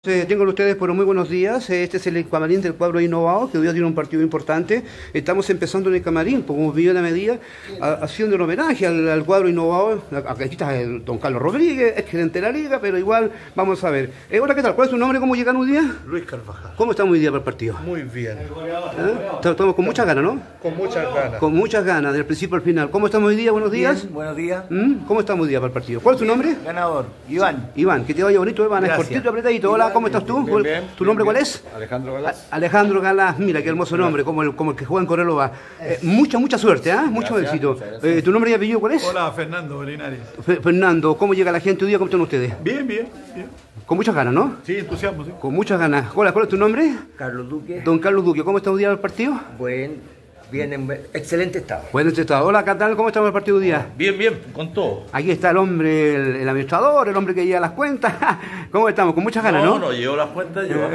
Tengan ustedes por muy buenos días. Este es el camarín del cuadro Innovado, que hoy día tiene un partido importante. Estamos empezando en el camarín, como vio la medida, haciendo un homenaje al cuadro Innovado. Aquí está el don Carlos Rodríguez, es gerente de la liga, pero igual vamos a ver. Hola, ¿qué tal? ¿Cuál es tu nombre? ¿Cómo llegan hoy día? Luis Carvajal. ¿Cómo estamos hoy día para el partido? Muy bien. Estamos con muchas ganas, ¿no? Con muchas ganas. Con muchas ganas, del principio al final. ¿Cómo estamos hoy día? Buenos días. Bien, buenos días. ¿Cómo estamos hoy día para el partido? ¿Cuál es tu nombre? Ganador, Iván. Iván, que te vaya bonito, Iván. Es Gracias. cortito, apretadito. Hola, ¿cómo estás tú? Bien, bien, ¿Tu nombre bien, cuál bien. es? Alejandro Galás. Alejandro Galás, mira qué hermoso nombre, como el que juega en Correloa. Mucha suerte, ¿ah? Mucho Gracias, éxito. muchas gracias. ¿Tu nombre y apellido cuál es? Hola, Fernando Linares. Fernando, ¿cómo llega la gente hoy día? ¿Cómo están ustedes? Bien, bien, bien. Con muchas ganas, ¿no? Sí, entusiasmo, sí. Con muchas ganas. Hola, ¿cuál es tu nombre? Carlos Duque. Don Carlos Duque, ¿cómo está hoy día el partido? Bien, en excelente estado. Bueno, estado. Hola, ¿qué tal? ¿Cómo estamos el partido hoy día? Bien, bien, con todo. Aquí está el hombre, el administrador, el hombre que lleva las cuentas. ¿Cómo estamos? Con muchas ganas, ¿no? No, llevo las cuentas yo.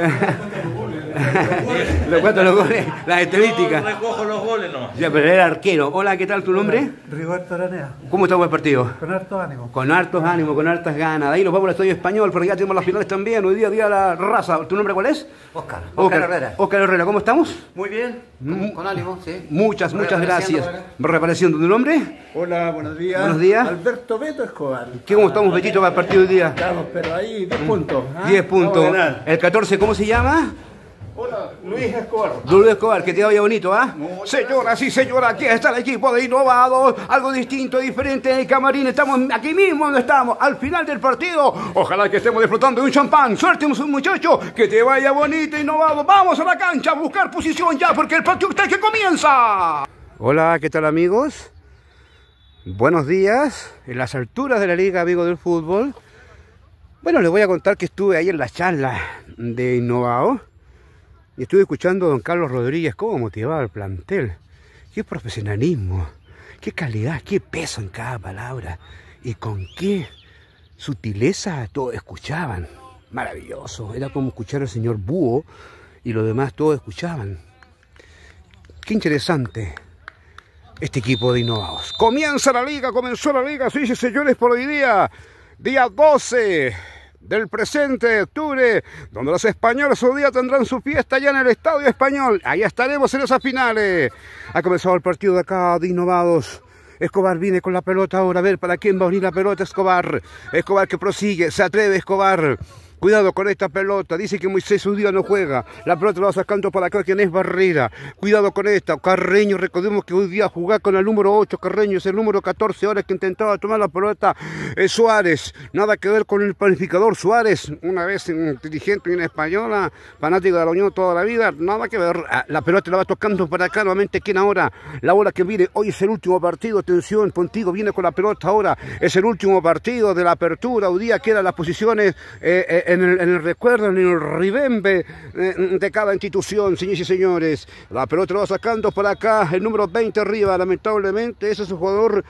Le cuento los goles, las estadísticas. No recojo los goles, no. Ya, pero era arquero. Hola, ¿qué tal tu nombre? Rigoberto Aranea, ¿Cómo estamos el partido? con harto ánimo. Con hartos ánimos, con hartas ganas. De ahí nos vamos al Estadio Español, porque ya tenemos las finales también. Hoy día de la raza. ¿Tu nombre cuál es? Oscar Herrera. Oscar Herrera, ¿cómo estamos? Muy bien, con ánimo, sí. Muchas gracias. Reapareciendo tu nombre. Hola, buenos días. Buenos días. Alberto Beto Escobar. ¿Cómo estamos, Betito, para el partido hoy día? Estamos, pero ahí, 10 puntos. 10 puntos. Vamos a ganar. El 14, ¿cómo se llama? Hola, Luis Escobar. Luis Escobar, que te vaya bonito, ¿ah? Señoras y señores, aquí está el equipo de Innovados, algo distinto, diferente en el camarín. Estamos aquí mismo donde estamos, al final del partido. Ojalá que estemos disfrutando de un champán. Suerte, un muchacho, que te vaya bonito, Innovado. Vamos a la cancha a buscar posición ya, porque el partido está que comienza. Hola, ¿qué tal, amigos? Buenos días, en las alturas de la Liga Amigo del Fútbol. Bueno, les voy a contar que estuve ahí en la charla de Innovados. Y estuve escuchando a don Carlos Rodríguez cómo motivaba al plantel. Qué profesionalismo, qué calidad, qué peso en cada palabra. Y con qué sutileza todos escuchaban. Maravilloso. Era como escuchar al señor Búho y los demás todos escuchaban. Qué interesante este equipo de Innovados. Comenzó la liga, sí, señores, por hoy día 12 del presente de octubre, donde los españoles hoy día tendrán su fiesta ya en el Estadio Español. Ahí estaremos en esas finales. Ha comenzado el partido de acá de Innovados. Escobar viene con la pelota ahora, a ver para quién va a venir la pelota. Escobar que prosigue, se atreve Escobar. Cuidado con esta pelota, dice que Moisés hoy día no juega. La pelota la va sacando para acá, quien es Barrera. Cuidado con esta, Carreño, recordemos que hoy día jugar con el número 8, Carreño es el número 14, ahora que intentaba tomar la pelota. Suárez, nada que ver con el planificador Suárez, una vez inteligente y una española, fanático de la Unión toda la vida, nada que ver. La pelota la va tocando para acá nuevamente, quien ahora, la hora que viene, hoy es el último partido, atención, Pontigo viene con la pelota ahora, es el último partido de la apertura, hoy día quedan las posiciones en el recuerdo, en el ribembe de cada institución, señores y señores. La pelota lo va sacando por acá, el número 20 arriba, lamentablemente, ese es su jugador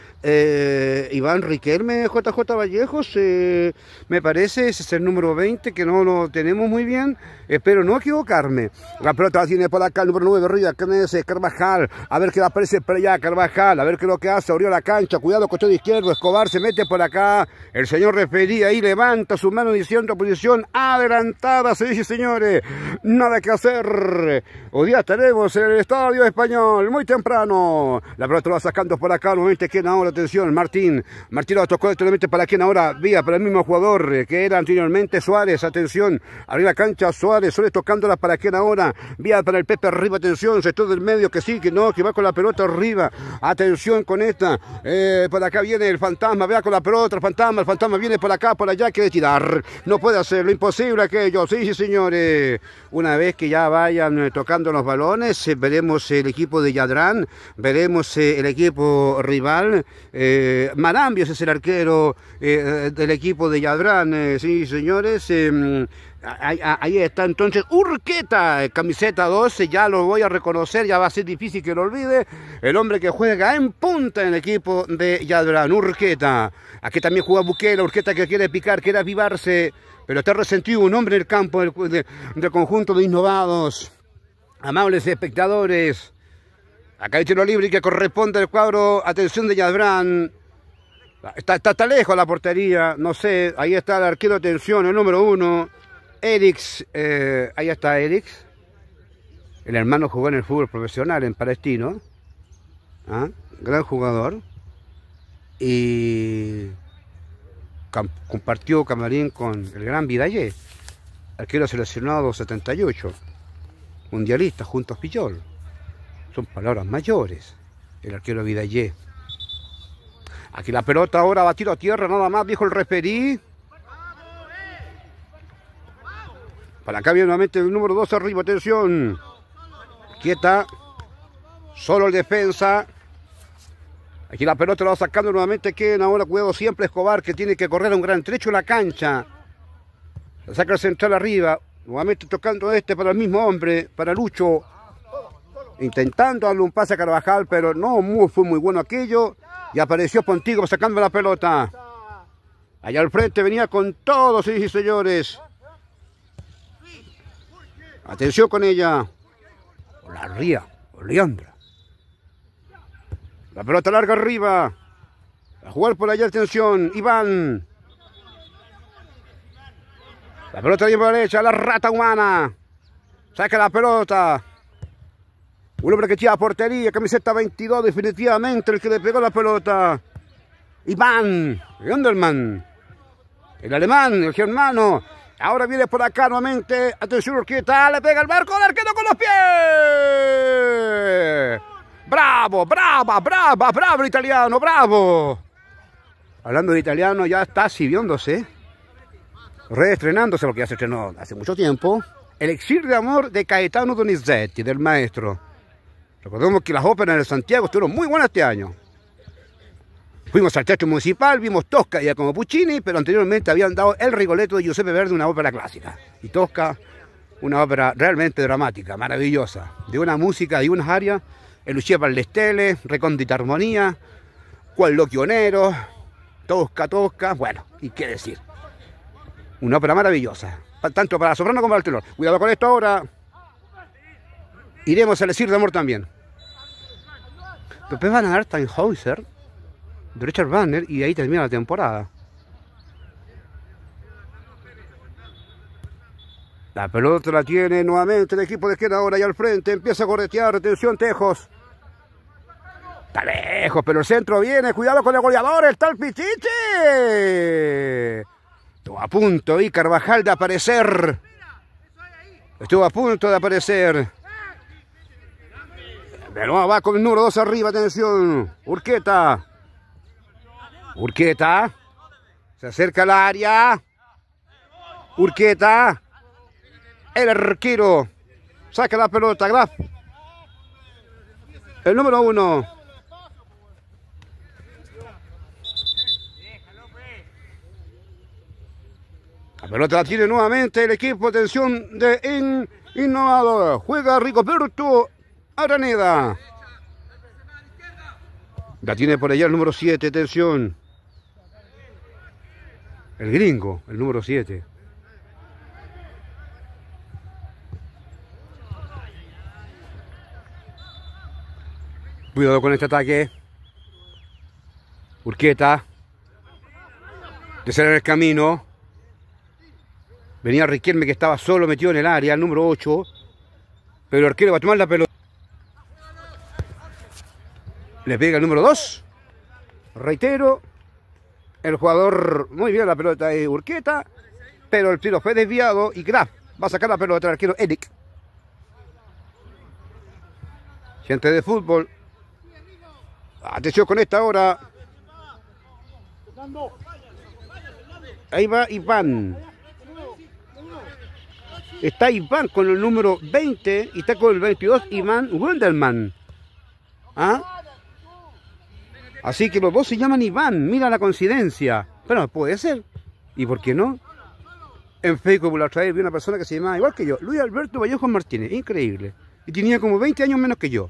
Iván Riquelme, JJ Vallejos, me parece, ese es el número 20, que no lo tenemos muy bien, espero no equivocarme. La pelota la tiene por acá, el número 9 arriba, Carvajal, a ver qué le aparece por allá, Carvajal, a ver qué es lo que hace, abrió la cancha, cuidado, costado izquierdo, Escobar se mete por acá, el señor refería ahí, levanta su mano diciendo posición adelantada, señores y señores, nada que hacer. Hoy día estaremos en el Estadio Español, muy temprano. La pelota lo va sacando por acá, nuevamente quien ahora, atención, Martín lo tocó directamente para quien ahora, vía para el mismo jugador que era anteriormente Suárez, atención, arriba la cancha Suárez tocándola para quien ahora, vía para el Pepe arriba, atención, sector del medio que sí, que no, que va con la pelota arriba, atención con esta, por acá viene el fantasma, vea con la pelota, el fantasma viene por acá, por allá, quiere tirar, no puede hacer lo imposible aquello, sí, señores. Una vez que ya vayan tocando los balones, veremos el equipo de Yadrán, veremos el equipo rival. Marambios es el arquero del equipo de Yadrán, sí, señores. Ahí está entonces Urqueta, camiseta 12, ya lo voy a reconocer, ya va a ser difícil que lo olvide, el hombre que juega en punta en el equipo de Yadrán, Urqueta. Aquí también juega Bukela, Urqueta que quiere picar, quiere avivarse, pero está resentido un hombre en el campo del conjunto de Innovados. Amables espectadores, acá hay tiro libre que corresponde al cuadro, atención de Yadrán. Está lejos la portería, no sé, ahí está el arquero, atención, el número 1. Erix, ahí está Erix. El hermano jugó en el fútbol profesional en Palestino. ¿Ah? Gran jugador. Y compartió camarín con el gran Vidallé, arquero seleccionado 78, mundialista junto a Pillol. Son palabras mayores, el arquero Vidallé. Aquí la pelota ahora va a tiro a tierra, nada más, dijo el referí. Para acá viene nuevamente el número 2 arriba, atención. Quieta, solo el defensa. Aquí la pelota la va sacando nuevamente Ken, ahora cuidado siempre Escobar, que tiene que correr un gran trecho en la cancha. La saca el central arriba, nuevamente tocando para el mismo hombre, para Lucho. Intentando darle un pase a Carvajal, pero no fue muy bueno aquello. Y apareció Pontigo sacando la pelota. Allá al frente venía con todo, sí, señores. Atención con ella. Oleandra. La pelota larga arriba. A jugar por allá, atención. Iván. La pelota bien por la derecha. La rata humana. Saca la pelota. Un hombre que tira a portería. Camiseta 22, definitivamente. El que le pegó la pelota. Iván. Gendelman. El alemán, el germano. Ahora viene por acá nuevamente. Atención, Urquieta. Le pega el marco. El arquero con los pies. Bravo, bravo el italiano, bravo. Hablando de italiano, ya está sirviéndose, reestrenándose, lo que ya se estrenó hace mucho tiempo, Elixir de Amor de Gaetano Donizetti, del maestro. Recordemos que las óperas de Santiago estuvieron muy buenas este año. Fuimos al Teatro Municipal, vimos Tosca ya como Puccini, pero anteriormente habían dado El Rigoletto de Giuseppe Verdi, una ópera clásica. Y Tosca, una ópera realmente dramática, maravillosa, de una música y unas arias. El Lucia per le Stelle, Recondita Armonía, Qualloquio Nero, Tosca, bueno, y qué decir. Una ópera maravillosa, tanto para la soprano como para el tenor. Cuidado con esto ahora. Iremos al Elixir de Amor también. Después van a dar Tannhäuser, de Richard Wagner, y ahí termina la temporada. La pelota la tiene nuevamente el equipo de izquierda ahora, y al frente empieza a corretear. Atención, Tejos. Está lejos, pero el centro viene. Cuidado con el goleador, está el Pichichi. Estuvo a punto y Carvajal de aparecer. Estuvo a punto de aparecer. De nuevo va con el número 2 arriba, atención. Urquieta. Se acerca al área. Urquieta. El arquero. Saca la pelota, Graf. El número 1. La pelota la tiene nuevamente el equipo, atención, de Innovador. Juega Rigoberto Araneda. La tiene por allá el número 7, atención. El gringo, el número 7. Cuidado con este ataque. Urquieta. De cerrar el camino. Venía Riquelme, que estaba solo metido en el área, el número 8. Pero el arquero va a tomar la pelota. Le pega el número 2. Reitero. El jugador, muy bien la pelota de Urquieta. Pero el tiro fue desviado y Graf va a sacar la pelota del arquero Eric. Gente de fútbol. Atención con esta hora. Ahí va Iván. Está Iván con el número 20 y está con el 22 Iván Wendelman. ¿Ah? Así que los dos se llaman Iván. Mira la coincidencia. Pero puede ser. ¿Y por qué no? En Facebook la otra vez vi una persona que se llamaba igual que yo, Luis Alberto Vallejo Martínez. Increíble. Y tenía como 20 años menos que yo.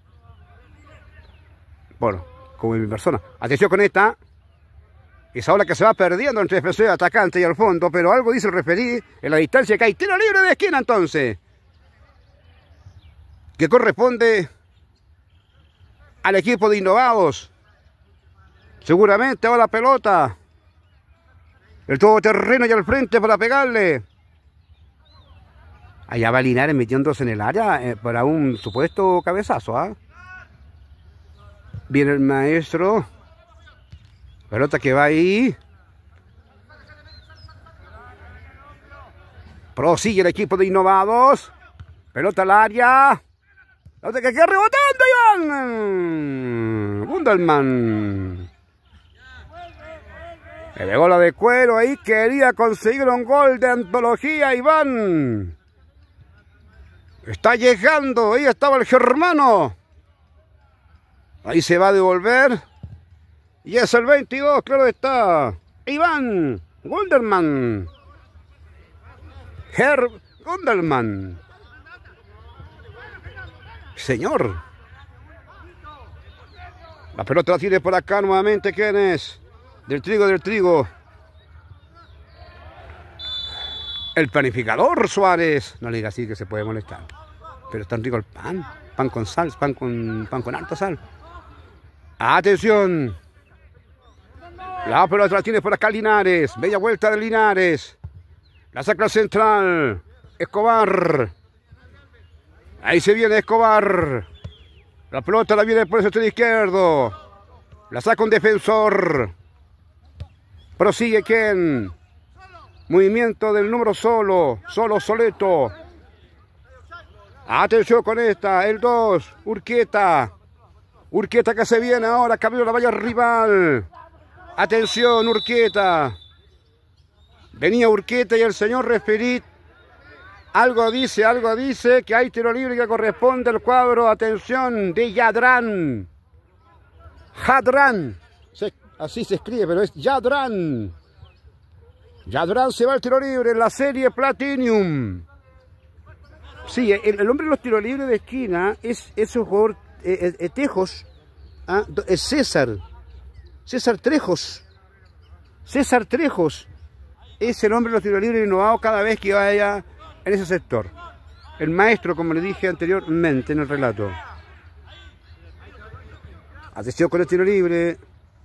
Bueno, como mi persona. Atención con esta. Esa ola que se va perdiendo entre defensor y atacante y al fondo, pero algo dice el referí en la distancia que hay. Tiro libre de esquina entonces. Que corresponde al equipo de Innovados. Seguramente ahora la pelota. El todoterreno y al frente para pegarle. Allá va Linares metiéndose en el área para un supuesto cabezazo, ¿ah? Viene el maestro. Pelota que va ahí. Prosigue el equipo de Innovados. Pelota al área. Pelota que queda rebotando, Iván. Gundelman. Le pegó la de cuero ahí. Quería conseguir un gol de antología, Iván. Está llegando. Ahí estaba el germano. Ahí se va a devolver. Y es el 22, claro está. Iván Gundelman. Herr Gundelman. Señor. La pelota la tiene por acá nuevamente. ¿Quién es? Del trigo. El planificador Suárez. No le diga así que se puede molestar. Pero es tan rico el pan. Pan con sal, pan con alta sal. Atención. La pelota la tiene por acá Linares. Bella vuelta de Linares. La saca al central. Escobar. Ahí se viene Escobar. La pelota la viene por el sector izquierdo. La saca un defensor. Prosigue Ken. Movimiento del número Soleto. Atención con esta. El 2. Urquieta. Urquieta que se viene ahora. Camino a la valla rival. Atención, Urquieta. Venía Urquieta y el señor referí. Algo dice que hay tiro libre que corresponde al cuadro. Atención, de Yadrán. Jadrán. Así se escribe, pero es Yadrán. Yadrán se va al tiro libre en la serie Platinum. Sí, el hombre de los tiros libres de esquina es ese jugador Tejos. Es César Trejos. César Trejos es el hombre de los tiros libres innovado cada vez que vaya en ese sector. El maestro, como le dije anteriormente en el relato. Atención con el tiro libre.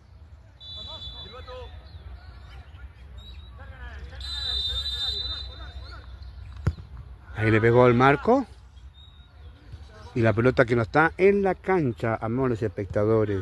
Ahí le pegó al marco. Y la pelota que no está en la cancha, amables espectadores.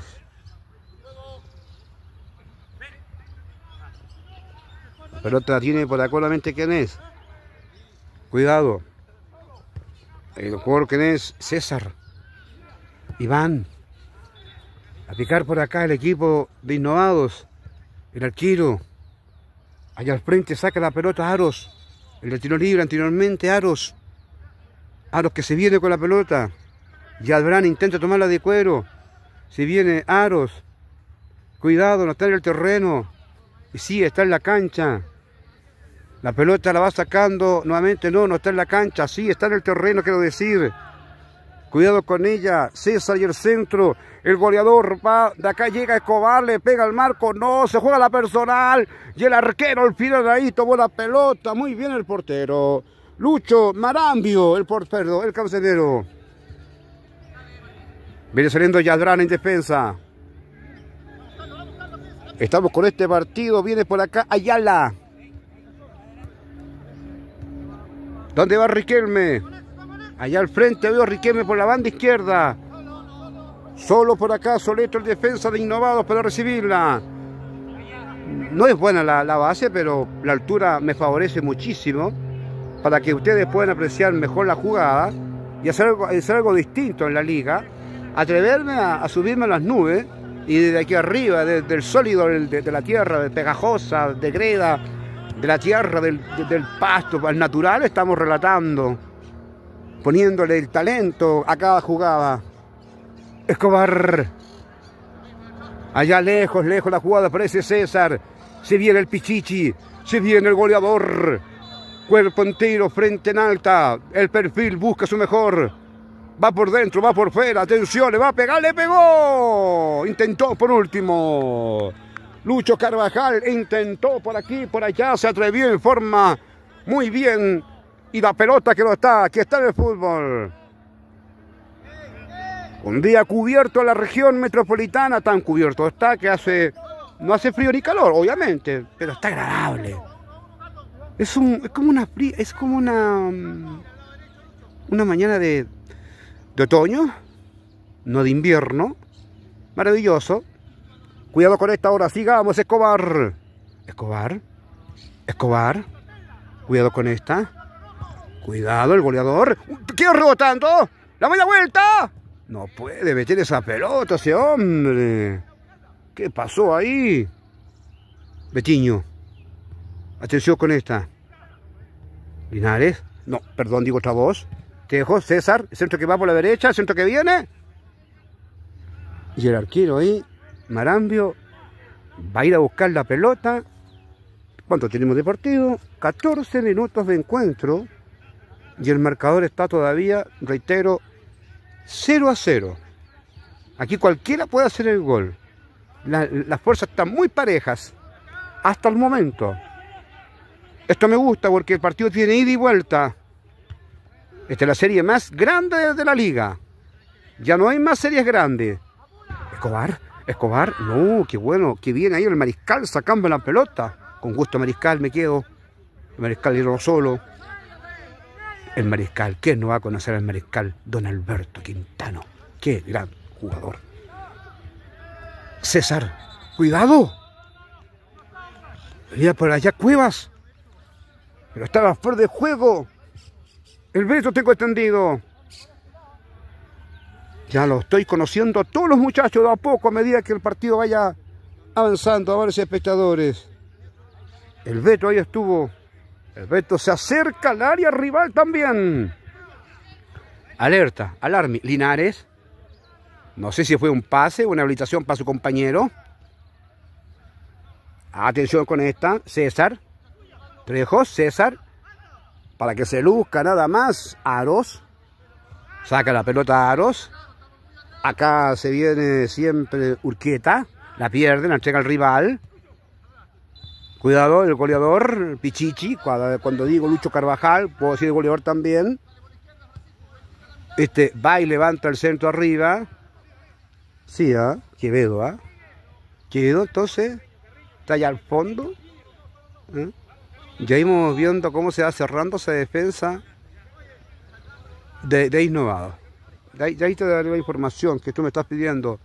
La pelota tiene por acá solamente quién es. Cuidado. El jugador que es César. Iván. A picar por acá el equipo de Innovados. El arquero. Allá al frente saca la pelota Aros. El de tiro libre anteriormente Aros. Aros que se viene con la pelota. Yadrán intenta tomarla de cuero. Se viene Aros. Cuidado, no está en el terreno. Y sí, está en la cancha. La pelota la va sacando. Nuevamente no está en la cancha. Sí, está en el terreno, quiero decir. Cuidado con ella. César y el centro. El goleador va. De acá llega Escobar. Le pega al marco. No, se juega la personal. Y el arquero al final de ahí tomó la pelota. Muy bien el portero. Lucho Marambio, el portero, el cancelero. Viene saliendo Yadrán en defensa. Estamos con este partido. Viene por acá Ayala. ¿Dónde va Riquelme? Allá al frente veo a Riquelme por la banda izquierda. Solo por acá Soleto, el defensa de Innovados para recibirla. No es buena la base, pero la altura me favorece muchísimo para que ustedes puedan apreciar mejor la jugada y hacer algo distinto en la liga. Atreverme a subirme a las nubes y desde aquí arriba, del sólido de la tierra, de pegajosa, de greda, de la tierra, del pasto, al natural, estamos relatando, poniéndole el talento a cada jugada. Escobar. Allá lejos la jugada, aparece César. Se viene el Pichichi, se viene el goleador. Cuerpo entero, frente en alta. El perfil busca su mejor. Va por dentro, va por fuera. Atención, le va a pegar, le pegó. Intentó por último. Lucho Carvajal intentó por aquí, por allá. Se atrevió en forma muy bien. Y la pelota que está en el fútbol. Un día cubierto en la región metropolitana. Tan cubierto está que no hace frío ni calor, obviamente. Pero está agradable. Es como una Una mañana de otoño, no de invierno. Maravilloso. Cuidado con esta hora, sigamos, Escobar. Escobar. Escobar. Cuidado con esta. Cuidado, el goleador. ¿Qué rebotando? ¡La media vuelta! No puede meter esa pelota ese hombre. ¿Qué pasó ahí? Betiño. Atención con esta. Linares. No, perdón, digo otra voz. Tejo, César. El centro que va por la derecha, el centro que viene. Y el arquero ahí, Marambio, va a ir a buscar la pelota. ¿Cuánto tenemos de partido? 14 minutos de encuentro. Y el marcador está todavía, reitero, 0-0. Aquí cualquiera puede hacer el gol. Las fuerzas están muy parejas. Hasta el momento. Esto me gusta porque el partido tiene ida y vuelta. Esta es la serie más grande de la liga. Ya no hay más series grandes. Escobar, Escobar. No, qué bueno, qué bien ahí el Mariscal sacando la pelota. Con gusto Mariscal me quedo. El Mariscal irlo solo. El Mariscal, ¿quién no va a conocer al Mariscal? Don Alberto Quintano. Qué gran jugador. César, cuidado. Venía por allá Cuevas. Pero estaba fuera de juego. El Beto tengo entendido. Ya lo estoy conociendo a todos los muchachos de a poco a medida que el partido vaya avanzando a varios espectadores. El Beto ahí estuvo. El Beto se acerca al área rival también. Alerta, alarme. Linares. No sé si fue un pase o una habilitación para su compañero. Atención con esta. César. Trejos, César. Para que se luzca nada más. Aros. Saca la pelota a Aros. Acá se viene siempre Urquieta. La pierde, la entrega al rival. Cuidado, el goleador, Pichichi. Cuando digo Lucho Carvajal, puedo decir el goleador también. Va y levanta el centro arriba. Sí, Quevedo, Quevedo, entonces, está allá al fondo. Ya íbamos viendo cómo se va cerrando esa defensa de Innovado. De ahí te daré la información que tú me estás pidiendo.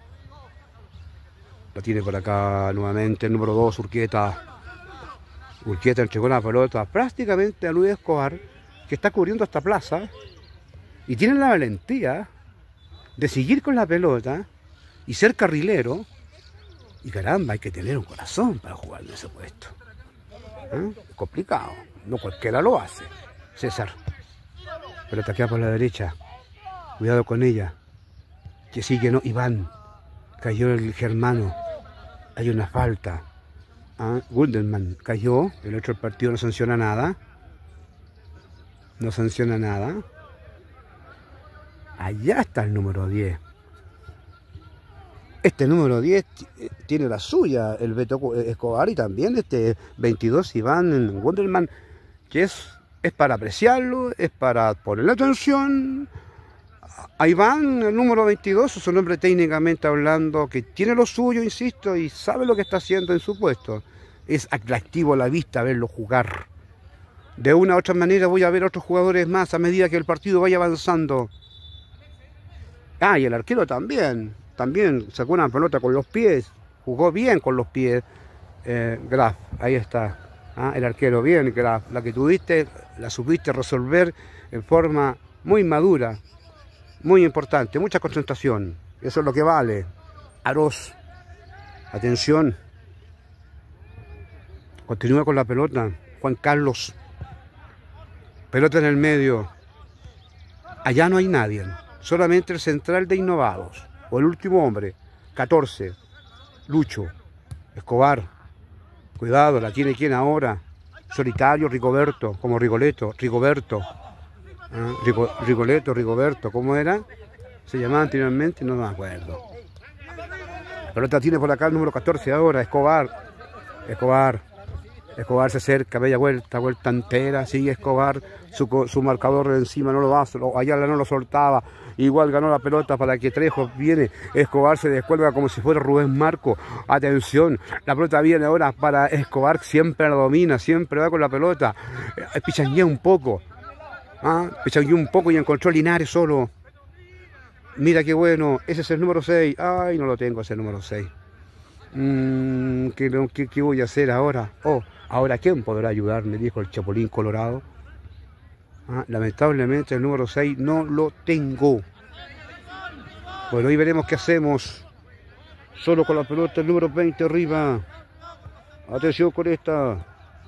La tiene por acá nuevamente el número 2, Urquieta. Urquieta entregó la pelota prácticamente a Luis Escobar, que está cubriendo esta plaza. Y tiene la valentía de seguir con la pelota y ser carrilero. Y caramba, hay que tener un corazón para jugar en ese puesto. Es complicado, no cualquiera lo hace. César, pelota queda por la derecha. Cuidado con ella. Que sigue, no, Iván. Cayó el germano. Hay una falta. Gundelman cayó. El otro partido no sanciona nada. No sanciona nada. Allá está el número 10. Este número 10 tiene la suya, el Beto Escobar, y también 22 Iván Gundelman, que es para apreciarlo, es para ponerle atención. A Iván, el número 22, es un hombre técnicamente hablando que tiene lo suyo, insisto, y sabe lo que está haciendo en su puesto. Es atractivo a la vista verlo jugar. De una u otra manera voy a ver otros jugadores más a medida que el partido vaya avanzando. Y el arquero también sacó una pelota con los pies, jugó bien con los pies. Graf, ahí está. El arquero, bien, Graf. La que tuviste, la supiste resolver en forma muy madura. Muy importante, mucha concentración. Eso es lo que vale. Aros. Atención. Continúa con la pelota. Juan Carlos. Pelota en el medio. Allá no hay nadie. Solamente el central de Innovados. O el último hombre. 14. Lucho. Escobar. Cuidado, la tiene quien ahora. Solitario, Rigoberto. Como Rigoletto. Rigoberto. Rigoberto, ¿cómo era? Se llamaba anteriormente, no me acuerdo. La pelota tiene por acá el número 14 ahora, Escobar se acerca, bella vuelta entera, sigue Escobar, su marcador de encima no lo hace, Ayala no lo soltaba, igual ganó la pelota para que Trejo viene, Escobar se descuelga como si fuera Rubén Marco, atención, la pelota viene ahora para Escobar, siempre la domina, siempre va con la pelota, pichanguea un poco. Pechangueó un poco y encontró Linares solo. Mira qué bueno, ese es el número 6. Ay, no lo tengo ese número 6. ¿Qué voy a hacer ahora? Oh, ahora ¿quién podrá ayudarme? Dijo el Chapulín Colorado. Lamentablemente el número 6 no lo tengo. Bueno, ahí veremos qué hacemos. Solo con la pelota el número 20 arriba. Atención con esta.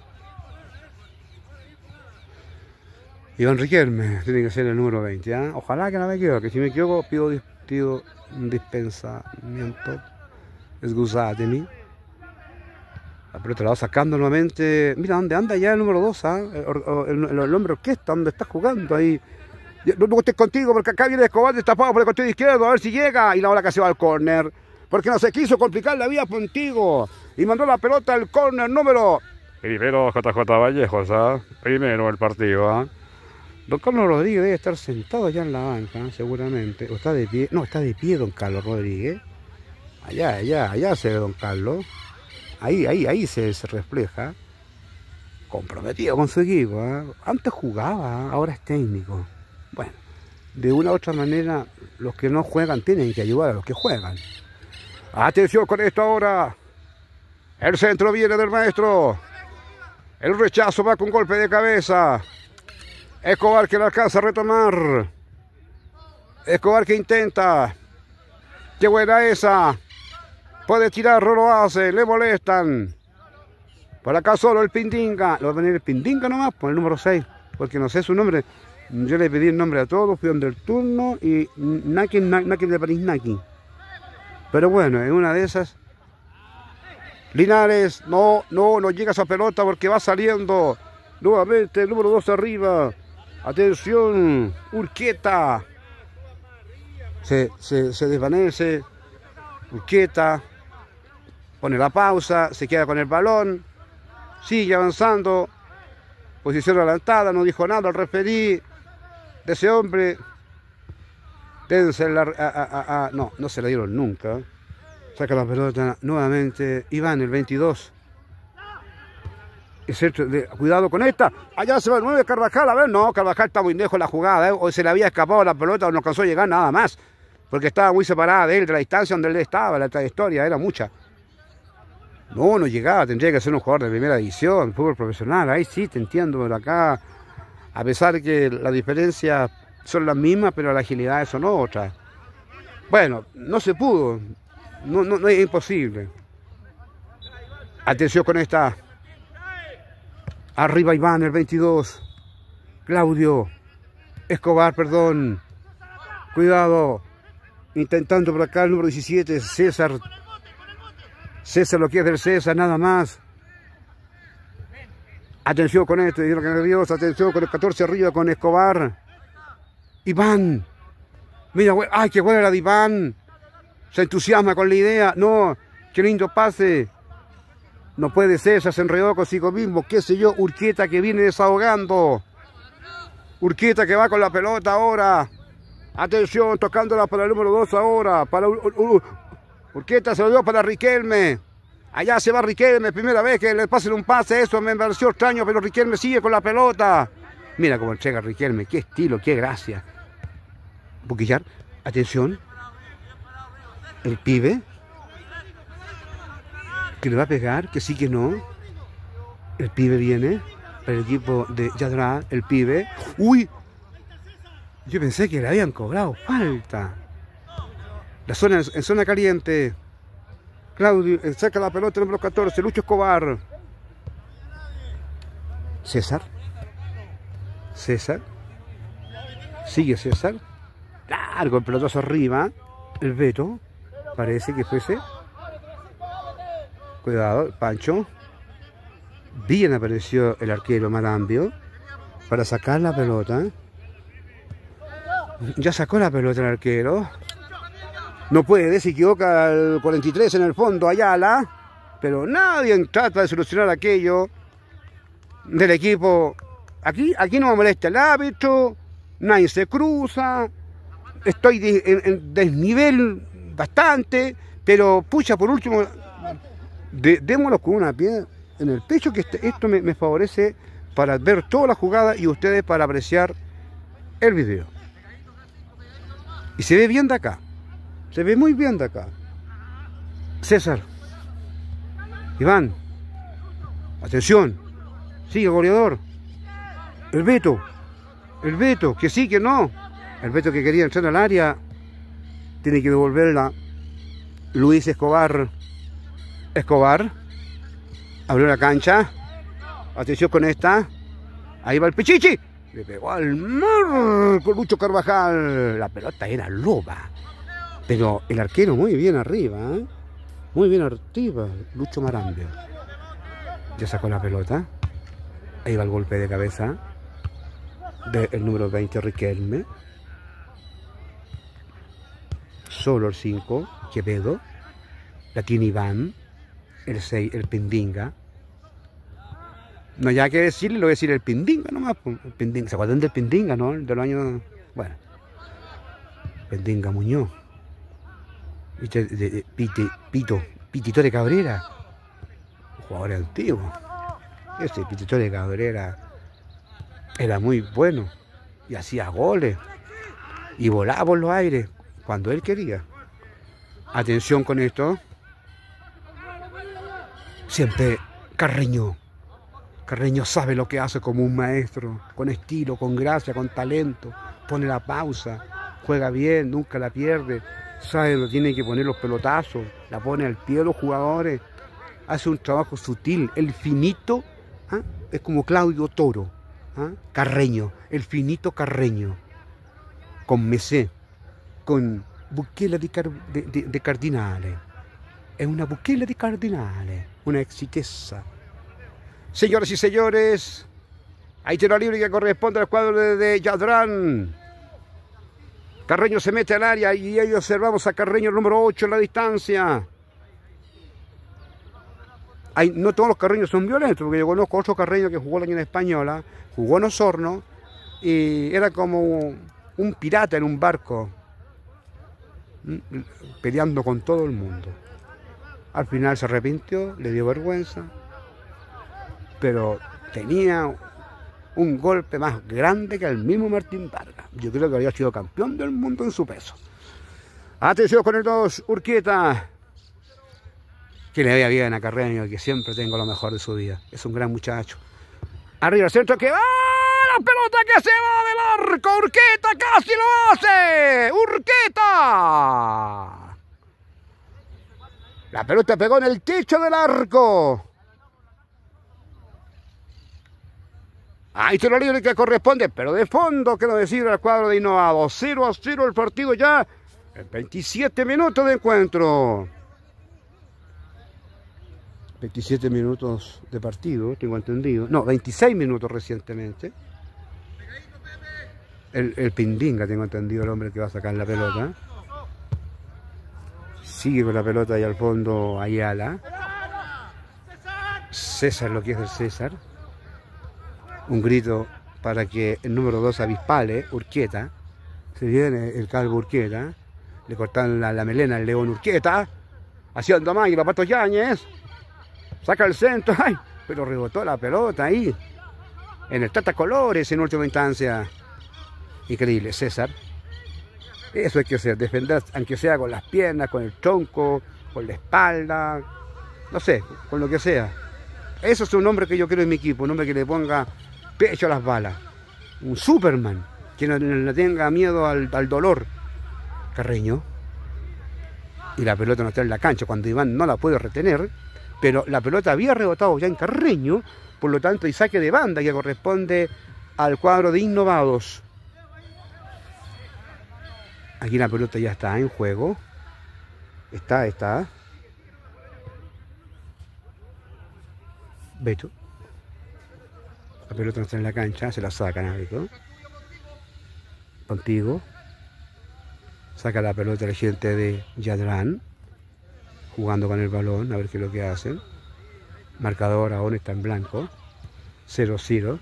Iván Riquelme tiene que ser el número 20. Ojalá que no me equivoque. Si me equivoco, pido un dispensamiento. Excusatemi. La pelota la va sacando nuevamente. Mira dónde anda ya el número 2. El hombre orquesta, donde está jugando ahí. No estoy contigo porque acá viene Escobar destapado por el costado izquierdo. A ver si llega. Y la hora que se va al córner. Porque no se quiso complicar la vida contigo. Y mandó la pelota al córner número. Primero JJ Vallejos. Primero el partido. Don Carlos Rodríguez debe estar sentado allá en la banca, seguramente. O está de pie. No, está de pie don Carlos Rodríguez. Allá se ve don Carlos. Ahí se refleja. Comprometido con su equipo. Antes jugaba, ahora es técnico. Bueno, de una u otra manera, los que no juegan tienen que ayudar a los que juegan. Atención con esto ahora. El centro viene del maestro. El rechazo va con golpe de cabeza. Escobar que la alcanza a retomar. Escobar que intenta. Qué buena esa. Puede tirar, no lo hace. Le molestan. Por acá solo el Pindinga. Lo va a venir el Pindinga nomás, por el número 6. Porque no sé su nombre. Yo le pedí el nombre a todos. Fui donde el turno. Y Naki de París Naki. Pero bueno, en una de esas. Linares. No llega esa pelota porque va saliendo. Nuevamente el número 2 arriba. Atención, Urquieta. Se desvanece. Urquieta pone la pausa, se queda con el balón. Sigue avanzando. Posición adelantada, no dijo nada al referí de ese hombre. No se la dieron nunca. Saca la pelota nuevamente. Iván, el 22. Cuidado con esta. Allá se va el 9 Carvajal. A ver, no, Carvajal está muy lejos de la jugada. O se le había escapado la pelota o no alcanzó a llegar nada más. Porque estaba muy separada de él, de la distancia donde él estaba. La trayectoria era mucha. No llegaba. Tendría que ser un jugador de primera división, fútbol profesional. Ahí sí te entiendo, pero acá, a pesar que las diferencias son las mismas, pero la agilidad son otras. Bueno, no se pudo. No es imposible. Atención con esta. Arriba Iván, el 22. Claudio. Escobar, perdón. Cuidado. Intentando por acá el número 17. César. César, lo que es del César, nada más. Atención con esto. Atención con el 14 arriba con Escobar. Iván. Mira, ay, qué buena la de Iván. Se entusiasma con la idea. No, qué lindo pase. No puede ser, se enredó consigo mismo, qué sé yo. Urquieta que viene desahogando. Urquieta que va con la pelota ahora. Atención, tocándola para el número 2 ahora. Para Urquieta se lo dio para Riquelme. Allá se va Riquelme, primera vez que le pasen un pase. Eso me pareció extraño, pero Riquelme sigue con la pelota. Mira cómo entrega Riquelme, qué estilo, qué gracia. Buquillar, atención. El pibe. Que le va a pegar, que sí que no. El pibe viene para el equipo de Yadra, el pibe. ¡Uy! Yo pensé que le habían cobrado falta. La zona en zona caliente. Claudio saca la pelota número 14, Lucho Escobar. César. Sigue César. Largo el pelotazo arriba. El Beto. Parece que fuese. Cuidado, Pancho. Bien apareció el arquero Marambio para sacar la pelota. Ya sacó la pelota el arquero. No puede, se equivoca el 43 en el fondo, Ayala. Pero nadie trata de solucionar aquello del equipo. Aquí no me molesta el árbitro. Nadie se cruza. Estoy en desnivel bastante. Pero pucha, por último, démoslo con una piedra en el pecho, que esto me favorece para ver toda la jugada y ustedes para apreciar el video. Y se ve bien de acá. Se ve muy bien de acá. César. Iván. Atención. Sigue goleador. El Beto. El Beto, que sí, que no. El Beto que quería entrar al área. Tiene que devolverla. Luis Escobar. Escobar. Abrió la cancha. Atención con esta. Ahí va el Pichichi. Le pegó al marco Lucho Carvajal. La pelota era loba. Pero el arquero muy bien arriba. ¿Eh? Muy bien arriba. Lucho Marambio. Ya sacó la pelota. Ahí va el golpe de cabeza del número 20 Riquelme. Solo el 5 Quevedo. La tiene Iván. El 6 el Pindinga. No, ya que decirle, lo voy a decir el Pindinga nomás. El Pindinga. ¿Se acuerdan del Pindinga, no? De los años. Bueno. Pindinga Muñoz. Pitito de Cabrera. Jugador antiguo. Ese Pitito de Cabrera era muy bueno. Y hacía goles. Y volaba por los aires cuando él quería. Atención con esto. Siempre Carreño. Carreño sabe lo que hace como un maestro, con estilo, con gracia, con talento, pone la pausa, juega bien, nunca la pierde, sabe lo tiene que poner los pelotazos, la pone al pie de los jugadores, hace un trabajo sutil, el finito, ¿ah? Es como Claudio Toro, ¿ah? Carreño, el finito Carreño, con Mesé, con Buchela de Cardinale, es una Buchela de Cardinale, una exitesa. Señoras y señores, hay tiro libre que corresponde al cuadro de Yadrán. Carreño se mete al área y ahí observamos a Carreño, el número 8 en la distancia. No todos los Carreños son violentos, porque yo conozco otro Carreño que jugó la Unión Española, jugó en Osorno y era como un pirata en un barco, peleando con todo el mundo. Al final se arrepintió, le dio vergüenza, pero tenía un golpe más grande que el mismo Martín Vargas. Yo creo que había sido campeón del mundo en su peso. Atención con el 2, Urquieta. Que le vaya bien a Carreño, que siempre tengo lo mejor de su vida. Es un gran muchacho. Arriba el centro que va. La pelota que se va del arco. Urquieta casi lo hace. Urquieta. La pelota pegó en el techo del arco. Hay tiro libre que corresponde, pero de fondo, quiero decir, al cuadro de Innovado. 0-0 el partido ya, en 27 minutos de encuentro. 27 minutos de partido, tengo entendido. No, 26 minutos recientemente. El Pindinga, tengo entendido, el hombre que va a sacar la pelota. Sigue con la pelota ahí al fondo Ayala. César, lo que es el César. Un grito para que el número 2 Avispale, Urquieta, se viene el calvo Urquieta, le cortan la melena al León Urquieta, haciendo máquina Pato Yáñez, saca el centro, ¡ay! Pero rebotó la pelota ahí, en el Tata Colores en última instancia. Increíble, César. Eso hay que hacer, defender, aunque sea con las piernas, con el tronco, con la espalda, no sé, con lo que sea. Eso es un hombre que yo quiero en mi equipo, un hombre que le ponga pecho a las balas, un Superman, que no tenga miedo al dolor. Carreño, y la pelota no está en la cancha, cuando Iván no la puede retener, pero la pelota había rebotado ya en Carreño, por lo tanto, y saque de banda que corresponde al cuadro de Innovados. Aquí la pelota ya está en juego, está. Beto. La pelota no está en la cancha, se la sacan a Beto. Contigo. Saca la pelota la gente de Yadrán. Jugando con el balón, a ver qué es lo que hacen. Marcador aún está en blanco. 0-0.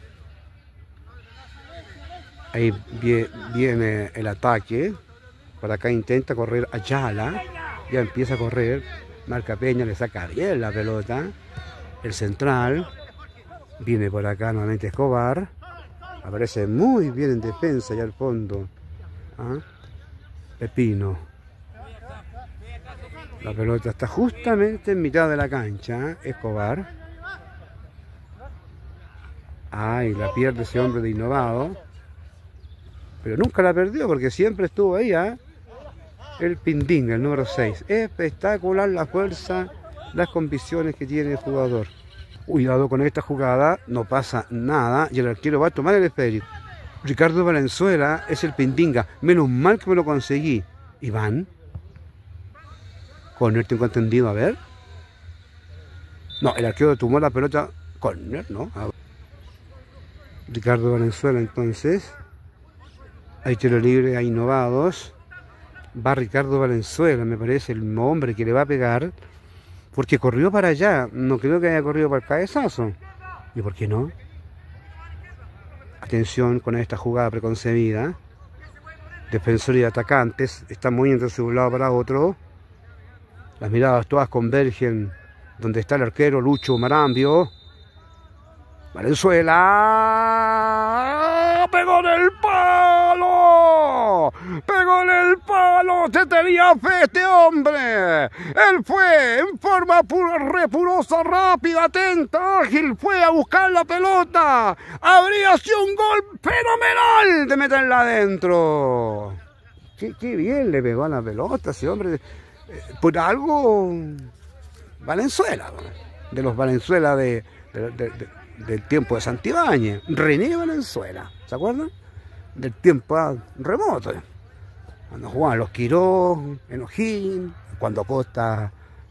Ahí viene el ataque. Por acá intenta correr Ayala. Ya empieza a correr. Marca Peña, le saca bien la pelota. El central. Viene por acá nuevamente Escobar. Aparece muy bien en defensa y al fondo. ¿Ah? Pepino. La pelota está justamente en mitad de la cancha. ¿Eh? Escobar. Y la pierde ese hombre de Innovado. Pero nunca la perdió porque siempre estuvo ahí. El Pindinga, el número 6. Espectacular la fuerza, las convicciones que tiene el jugador. Cuidado con esta jugada, no pasa nada y el arquero va a tomar el esférico. Ricardo Valenzuela es el Pindinga. Menos mal que me lo conseguí. Iván. Corner, tengo entendido, a ver. No, el arquero tomó la pelota. Corner, ¿no? Ricardo Valenzuela, entonces. Hay tiro libre, hay Innovados. Va Ricardo Valenzuela, me parece el hombre que le va a pegar. Porque corrió para allá. No creo que haya corrido para el cabezazo. ¿Y por qué no? Atención con esta jugada preconcebida. Defensores y atacantes están moviéndose de un lado para otro. Las miradas todas convergen donde está el arquero Lucho Marambio. Valenzuela. ¡Pegó en el palo! ¡Pegó en el palo! ¡Se tenía fe este hombre! Él fue en forma repurosa, rápida, atenta, ágil. Fue a buscar la pelota. Habría sido un gol fenomenal de meterla adentro. Qué bien le pegó a la pelota ese hombre. Por algo, Valenzuela. De los Valenzuela del tiempo de Santibáñez. René Valenzuela. ¿Se acuerdan? Del tiempo remoto. Cuando jugaban los Quirós, en O'Higgins, cuando Costa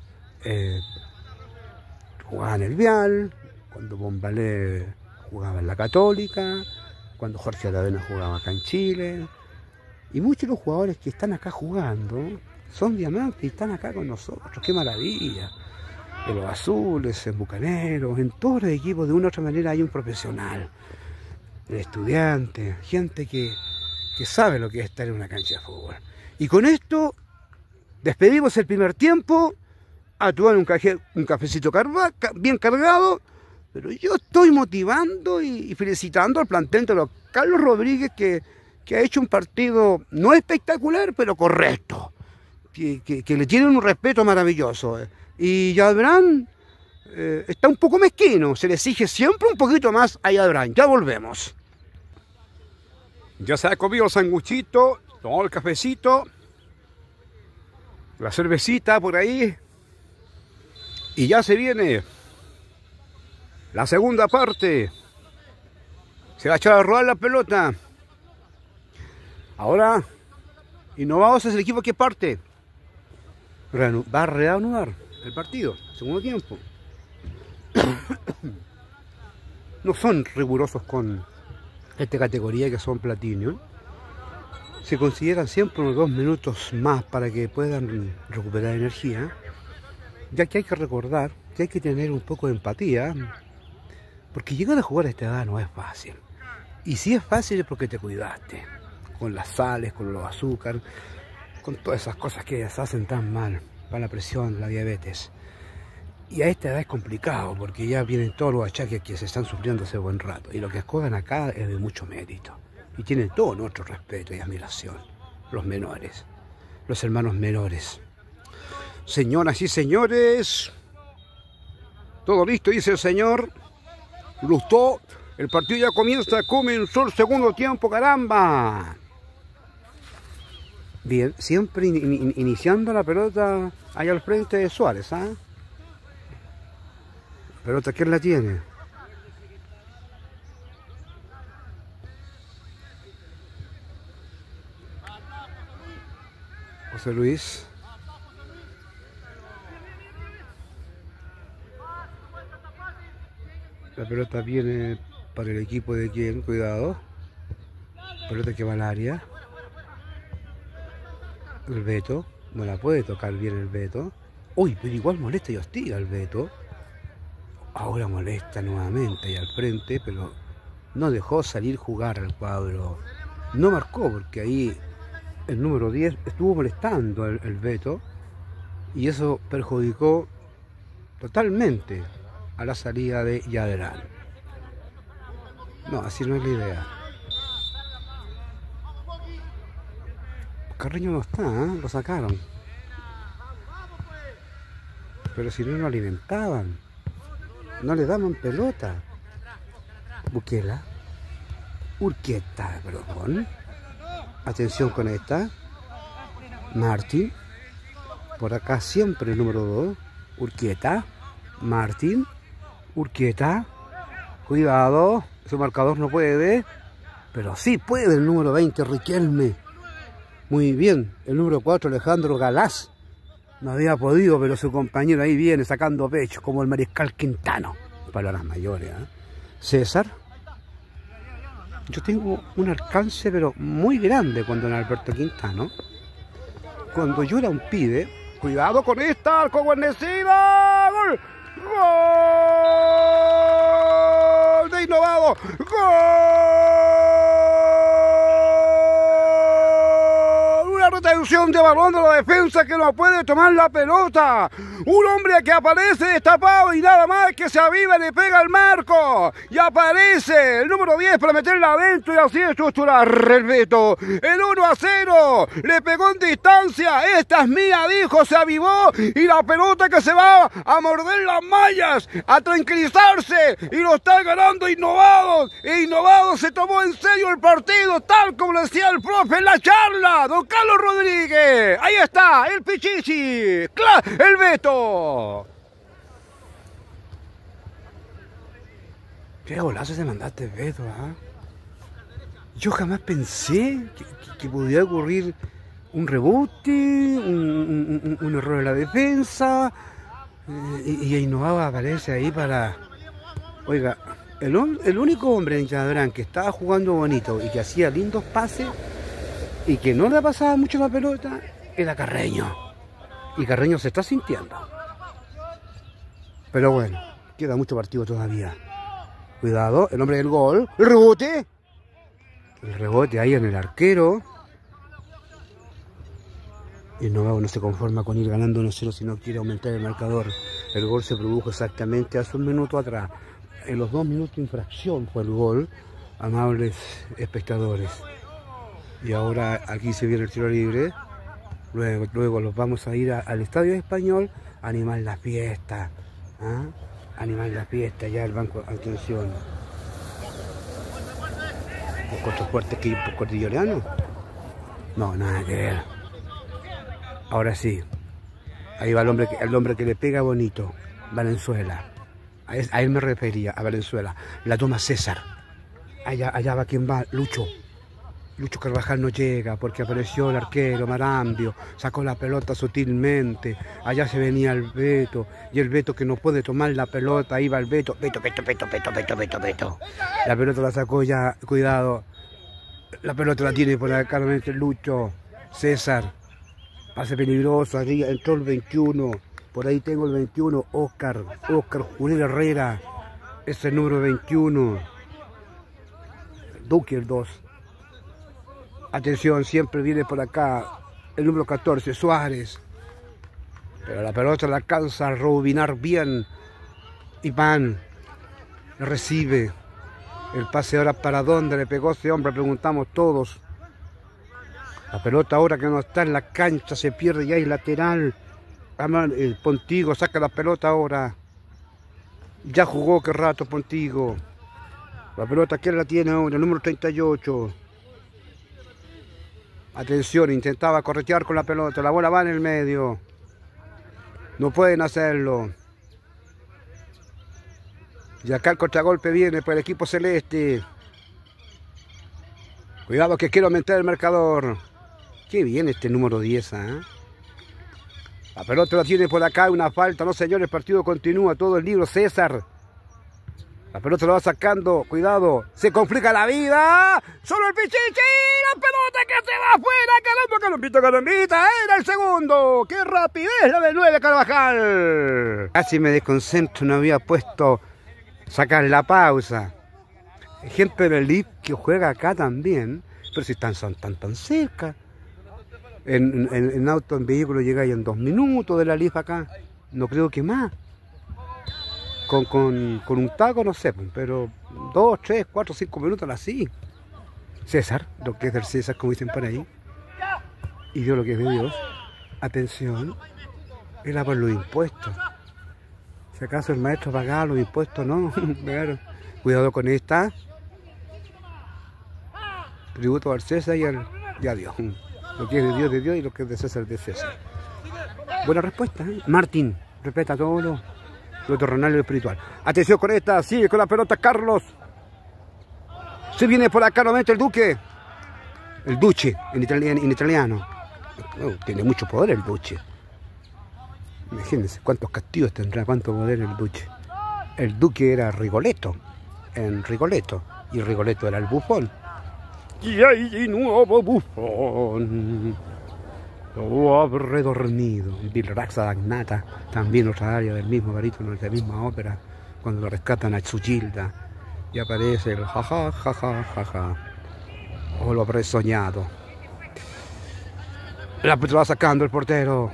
jugaba en el Vial, cuando Bombalé jugaba en la Católica, cuando Jorge Aravena jugaba acá en Chile. Y muchos de los jugadores que están acá jugando son diamantes y están acá con nosotros. ¡Qué maravilla! En los Azules, en Bucaneros, en todos los equipos de una u otra manera hay un profesional. El estudiante, gente que sabe lo que es estar en una cancha de fútbol. Y con esto despedimos el primer tiempo, a tomar un cafecito bien cargado, pero yo estoy motivando y felicitando al plantel de los Carlos Rodríguez que ha hecho un partido no espectacular, pero correcto, que le tienen un respeto maravilloso. Y Yadrán está un poco mezquino, se le exige siempre un poquito más a Yadrán. Ya volvemos. Ya se ha comido el sanguchito, tomó el cafecito, la cervecita por ahí. Y ya se viene la segunda parte. Se va a echar a rodar la pelota. Ahora, Innovados es el equipo que parte. Va a reanudar el partido, segundo tiempo. No son rigurosos con esta categoría que son platino. Se consideran siempre unos 2 minutos más para que puedan recuperar energía, ya que hay que recordar que hay que tener un poco de empatía, porque llegar a jugar a esta edad no es fácil. Y si es fácil es porque te cuidaste, con las sales, con los azúcares, con todas esas cosas que se hacen tan mal, para la presión, la diabetes. Y a esta edad es complicado, porque ya vienen todos los achaques que se están sufriendo hace buen rato. Y lo que escogen acá es de mucho mérito. Y tienen todo nuestro respeto y admiración. Los menores, los hermanos menores. Señoras y señores, todo listo, dice el señor Lustó. El partido ya comenzó el segundo tiempo, caramba. Bien, siempre iniciando la pelota ahí al frente de Suárez, ¿ah? ¿Pelota quién la tiene? José Luis. La pelota viene para el equipo de quién, cuidado. Pelota que va al área. El Beto, no la puede tocar bien el Beto. Uy, pero igual molesta y hostiga el Beto. Ahora molesta nuevamente ahí al frente, pero no dejó salir jugar al cuadro. No marcó porque ahí el número 10 estuvo molestando el Beto y eso perjudicó totalmente a la salida de Yadrán. No, así no es la idea. Carreño no está, ¿eh? Lo sacaron. Pero si no lo alimentaban, no le daban pelota. Buquela. Urquieta, perdón. Atención con esta. Martín. Por acá siempre el número 2. Urquieta. Martín. Urquieta. Cuidado. Su marcador no puede. Pero sí puede el número 20, Riquelme. Muy bien. El número 4, Alejandro Galás. No había podido, pero su compañero ahí viene sacando pecho, como el mariscal Quintano. Palabras mayores, ¿eh? César. Yo tengo un alcance, pero muy grande cuando era Alberto Quintano. Cuando yo era un pibe. Cuidado con esta, arco guarnecida. ¡Gol! ¡Gol! De Innovado. ¡Gol! Una retención de balón de la defensa que no puede tomar la pelota. Un hombre que aparece destapado y nada más que se aviva y le pega al marco. Y aparece el número 10 para meterla adentro y así estructurar el Beto. El 1-0. Le pegó en distancia. Esta es mía, dijo, se avivó. Y la pelota que se va a morder las mallas, a tranquilizarse. Y lo está ganando Innovados. E Innovados se tomó en serio el partido, tal como lo decía el profe en la charla. Don Carlos Rodríguez. Ahí está, el Pichichi. El Beto. Qué golazo se mandaste, Beto, ¿eh? Yo jamás pensé que pudiera ocurrir un rebote, un error en la defensa, y Innovado aparece ahí para... Oiga, el único hombre en Chabrán que estaba jugando bonito y que hacía lindos pases y que no le pasaba mucho la pelota era Carreño. Y Carreño se está sintiendo. Pero bueno, queda mucho partido todavía. Cuidado, el hombre del gol. El rebote. El rebote ahí en el arquero. Y Innovado no se conforma con ir ganando 1-0, sino quiere aumentar el marcador. El gol se produjo exactamente hace un minuto atrás. En los 2 minutos de infracción fue el gol, amables espectadores. Y ahora aquí se viene el tiro libre. Luego los vamos a ir al Estadio Español a animar la fiesta. ¿Ah? Animar la fiesta, ya el banco, atención. ¿Los costos fuertes que por cordilleriano? No, nada que ver. Ahora sí. Ahí va el hombre que le pega bonito. Valenzuela. A él me refería, a Valenzuela. La toma César. Allá va quien va, Lucho. Lucho Carvajal no llega porque apareció el arquero Marambio, sacó la pelota sutilmente, allá se venía el Beto, y el Beto que no puede tomar la pelota, ahí va el Beto, Beto. La pelota la sacó ya, cuidado, la pelota la tiene por acá claramente Lucho, César, pase peligroso, allí entró el 21, por ahí tengo el 21, Oscar Julián Herrera, es el número 21, Duque el 2. Atención, siempre viene por acá el número 14, Suárez. Pero la pelota la alcanza a rubinar bien. Iván recibe. El pase ahora para dónde le pegó ese hombre, preguntamos todos. La pelota ahora que no está en la cancha se pierde ya, es lateral. El Pontigo saca la pelota ahora. Ya jugó, qué rato Pontigo. La pelota, ¿quién la tiene ahora? El número 38. Atención, intentaba corretear con la pelota, la bola va en el medio. No pueden hacerlo. Y acá el contragolpe viene por el equipo celeste. Cuidado que quiero aumentar el marcador. Qué bien este número 10, ¿eh? La pelota la tiene por acá, una falta. No señor, el partido continúa, todo el libro César. La pelota lo va sacando, cuidado, se complica la vida. Solo el Pichichi, la pelota que se va afuera. Carambita, era el segundo. ¡Qué rapidez la de 9 Carvajal! Casi me desconcentro, no había puesto sacar la pausa. Gente del LIP que juega acá también, pero si son tan cerca. En auto, en vehículo llegáis en 2 minutos de la LIP acá. No creo que más. Con un taco, no sé, pero 2, 3, 4, 5 minutos así. César, lo que es del César, como dicen por ahí. Y Dios lo que es de Dios, atención, era por los impuestos. Si acaso el maestro pagaba los impuestos, no. Claro. Cuidado con esta. Tributo al César y a Dios. Lo que es de Dios y lo que es de César, de César. Buena respuesta, ¿eh? Martín, respeta todo lo terrenal y lo espiritual. Atención con esta, sigue con la pelota Carlos. Se viene por acá nuevamente el Duque. El Duce, en italiano. Tiene mucho poder el Duce. Imagínense cuántos castillos tendrá, cuánto poder el Duce. El Duque era Rigoletto, en Rigoletto. Y Rigoletto era el bufón. Y hay nuevo bufón. Lo habré dormido. Bill Raxa Dagnata, también otra área del mismo barítono, de la misma ópera, cuando lo rescatan a su Gilda. Y aparece el jaja, jaja, jaja. O lo habré soñado. La va sacando el portero.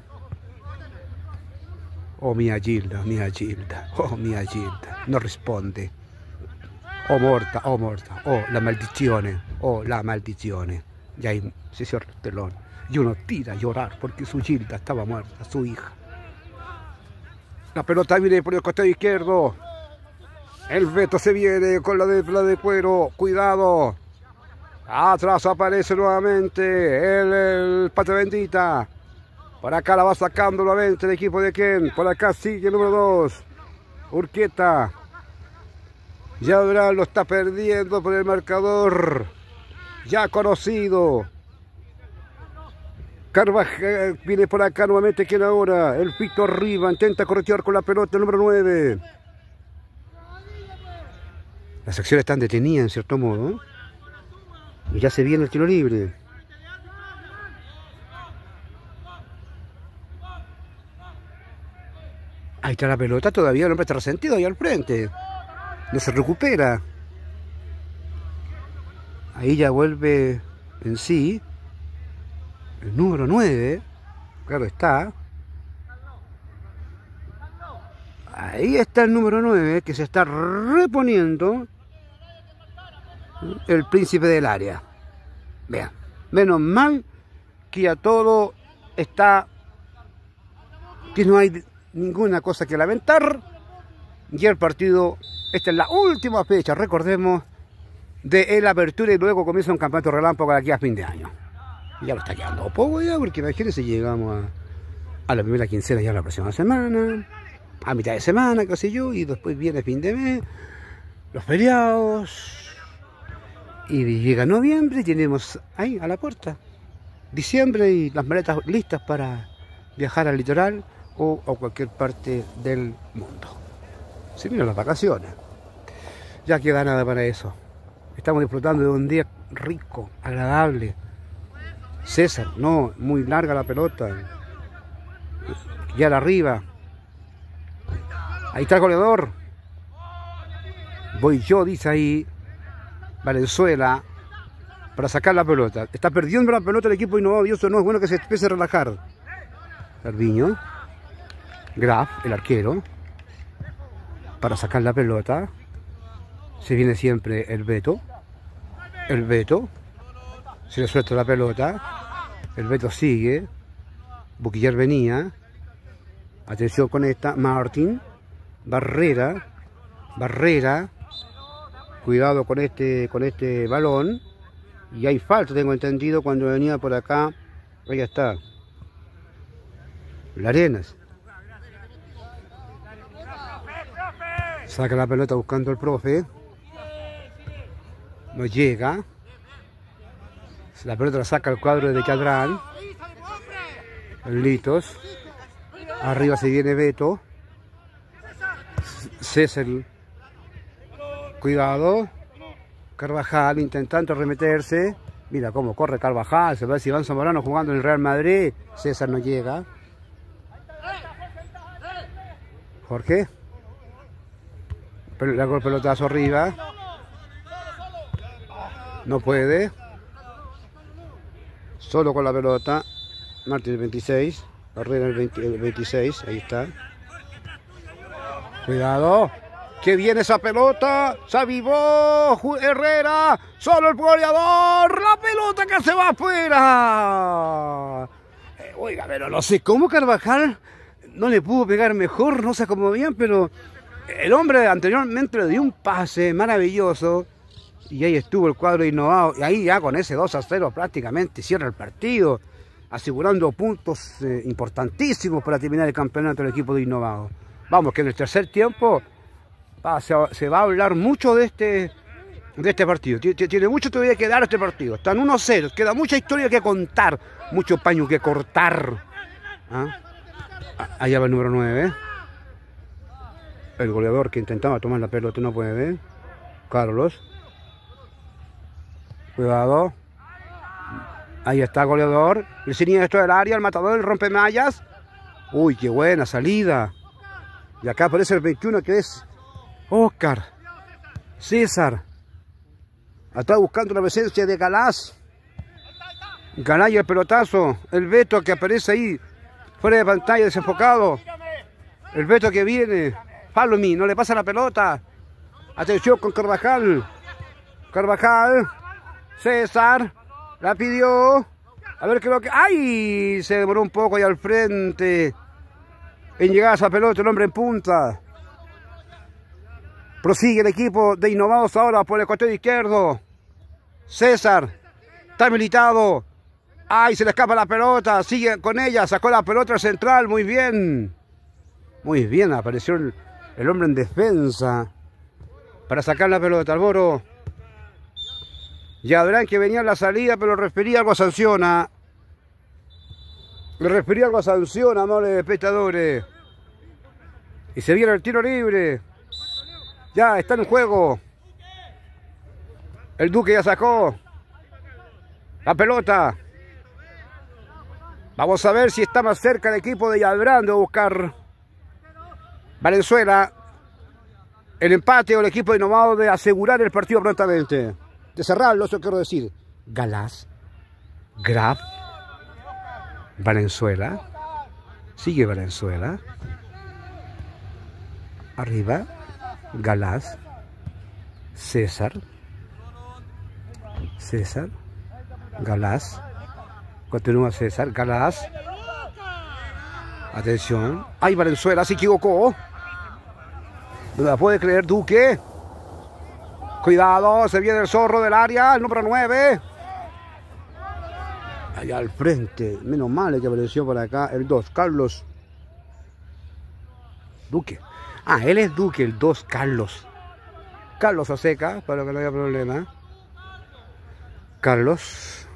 Oh mia Gilda, oh mia Gilda. No risponde. Oh morta, oh la maldizione. Y ahí se cierra el telón. Y uno tira a llorar porque su Gilda estaba muerta, su hija. La pelota viene por el costado izquierdo. El Beto se viene con la de cuero. Cuidado. Atrás aparece nuevamente el Pata Bendita. Por acá la va sacando nuevamente el equipo de Ken. Por acá sigue el número 2. Urquieta. Ya Durán lo está perdiendo por el marcador. Ya conocido. Carvajal viene por acá nuevamente. ¿Quién ahora? El Víctor Riva intenta corretear con la pelota el número 9. Las acciones están detenidas en cierto modo. Y ya se viene el tiro libre. Ahí está la pelota, todavía el hombre está resentido ahí al frente. No se recupera. Ahí ya vuelve en sí. El número 9. Claro está. Ahí está el número 9 que se está reponiendo. El príncipe del área. Vean. Menos mal que ya todo está. Que no hay ninguna cosa que lamentar. Y el partido. Esta es la última fecha, recordemos, de la apertura y luego comienza un campeonato relámpago de aquí a fin de año. Y ya lo está quedando poco ya, porque imagínense, llegamos a la primera quincena ya la próxima semana, a mitad de semana, qué sé yo, y después viene fin de mes, los feriados, y llega noviembre y tenemos ahí a la puerta diciembre y las maletas listas para viajar al litoral o a cualquier parte del mundo. Se vienen las vacaciones. Ya queda nada para eso. Estamos disfrutando de un día rico, agradable. César, no, muy larga la pelota. Ya la arriba. Ahí está el goleador. Voy yo, dice ahí Valenzuela, para sacar la pelota. Está perdiendo la pelota el equipo innovador y eso no es bueno, que se empiece a relajar. Sarviño. Graf, el arquero, para sacar la pelota. Se viene siempre el Beto. El Beto. Se le suelta la pelota. El Beto sigue. Buquillar venía. Atención con esta. Martín. Barrera. Barrera. Cuidado con este balón. Y hay falta, tengo entendido, cuando venía por acá. Ahí está. Larenas. Saca la pelota buscando el profe. No llega. La pelota la saca el cuadro de Cadrán. Litos. Arriba se viene Beto. César. Cuidado. Carvajal intentando remeterse. Mira cómo corre Carvajal. Se ve si Iván Zamorano jugando en el Real Madrid. César no llega. Jorge. Le hago el pelotazo arriba. No puede. Solo con la pelota. Martín el 26. Barrera el 26. Ahí está. Cuidado. Que viene esa pelota. Se avivó Herrera. Solo el goleador. La pelota que se va afuera. Oiga, pero no sé cómo Carvajal no le pudo pegar mejor, no sé cómo bien, pero el hombre anteriormente le dio un pase maravilloso y ahí estuvo el cuadro innovado. Y ahí ya con ese 2-0 prácticamente cierra el partido, asegurando puntos importantísimos para terminar el campeonato del equipo de Innovado. Vamos, que en el tercer tiempo se va a hablar mucho de este partido. Tiene mucho todavía que dar este partido. Están 1-0, queda mucha historia que contar, mucho paño que cortar. ¿Ah? Allá va el número 9. El goleador que intentaba tomar la pelota no puede. Carlos. Cuidado. Ahí está el goleador. El siniestro del área, el matador, el rompemallas. Uy, qué buena salida. Y acá aparece el 21 que es Oscar. César. Está buscando la presencia de Galás. Galás y el pelotazo. El Beto que aparece ahí. Fuera de pantalla, desenfocado. El Beto que viene. Palomi, no le pasa la pelota. Atención con Carvajal. Carvajal. César. La pidió. A ver qué es lo que... ¡Ay! Se demoró un poco ahí al frente. En llegar a esa pelota, el hombre en punta. Prosigue el equipo de Innovados ahora por el costado izquierdo. César. Está habilitado. ¡Ay! Se le escapa la pelota. Sigue con ella. Sacó la pelota al central. Muy bien. Muy bien. Apareció el hombre en defensa. Para sacar la pelota. Alboro. Ya verán que venía la salida, pero refería algo a sanciona. Le refería algo a sanciona, amables espectadores. Y se viene el tiro libre. Ya está en juego. El Duque ya sacó la pelota. Vamos a ver si está más cerca el equipo de Yalbrán de buscar Valenzuela el empate o el equipo de Innovado de asegurar el partido prontamente. De cerrarlo, eso quiero decir. Galás, Graf, Valenzuela, sigue Valenzuela, arriba, Galás, César, Galás, continúa César, Galás, atención, ay Valenzuela se equivocó, no la puede creer Duque. Cuidado, se viene el zorro del área, el número 9. Allá al frente, menos mal que apareció por acá el 2, Carlos. Duque. Ah, él es Duque, el 2, Carlos. Carlos Aseca, para que no haya problema. Carlos.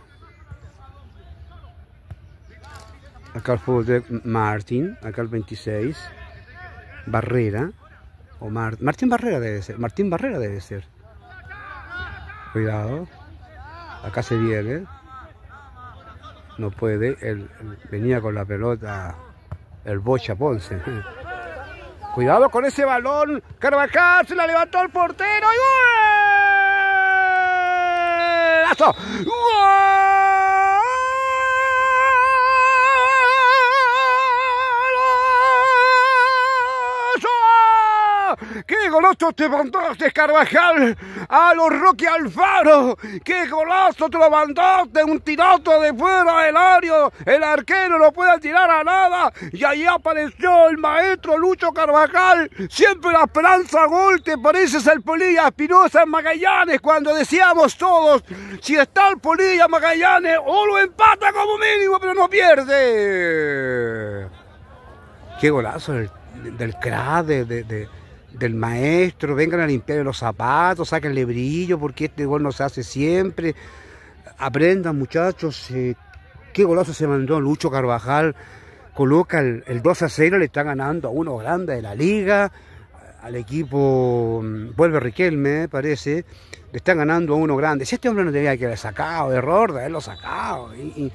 Acá el fútbol de Martín, acá el 26. Barrera. O Martín Barrera debe ser. Martín Barrera debe ser. Cuidado. Acá se viene. No puede. Él venía con la pelota. El Bocha Ponce. Cuidado con ese balón. Carvajal se la levantó el portero. ¡Y ¡gol! ¡Gol! ¡Qué golazo te mandaste, Carvajal! ¡A los Roque Alfaro! ¡Qué golazo te lo mandaste! Un tirazo de fuera del área. El arquero no puede tirar a nada. Y ahí apareció el maestro Lucho Carvajal. Siempre la esperanza gol. Te pareces al Polilla Espinosa en Magallanes. Cuando decíamos todos, si está el Polilla Magallanes, o lo empata como mínimo, pero no pierde. ¡Qué golazo del crack, del maestro! Vengan a limpiar los zapatos, sáquenle brillo, porque este gol no se hace siempre. Aprendan, muchachos. Qué golazo se mandó Lucho Carvajal. Coloca el 2-0, le está ganando a uno grande de la liga. Al equipo, vuelve Riquelme, parece. Le están ganando a uno grande. Si este hombre no tenía que haber sacado, error de haberlo sacado.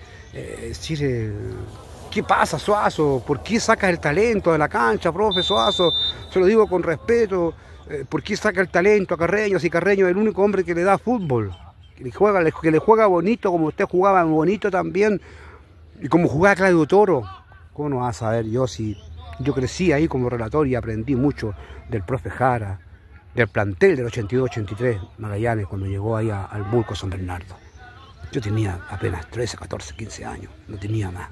¿Qué pasa, Suazo? ¿Por qué sacas el talento de la cancha, profe Suazo? Se lo digo con respeto. ¿Por qué saca el talento a Carreño? Si Carreño es el único hombre que le da fútbol. Que le juega bonito, como usted jugaba bonito también. Y como jugaba Claudio Toro. ¿Cómo no vas a saber yo si yo crecí ahí como relator y aprendí mucho del profe Jara, del plantel del 82-83 Magallanes, cuando llegó ahí al Bulco San Bernardo? Yo tenía apenas 13, 14, 15 años, no tenía más.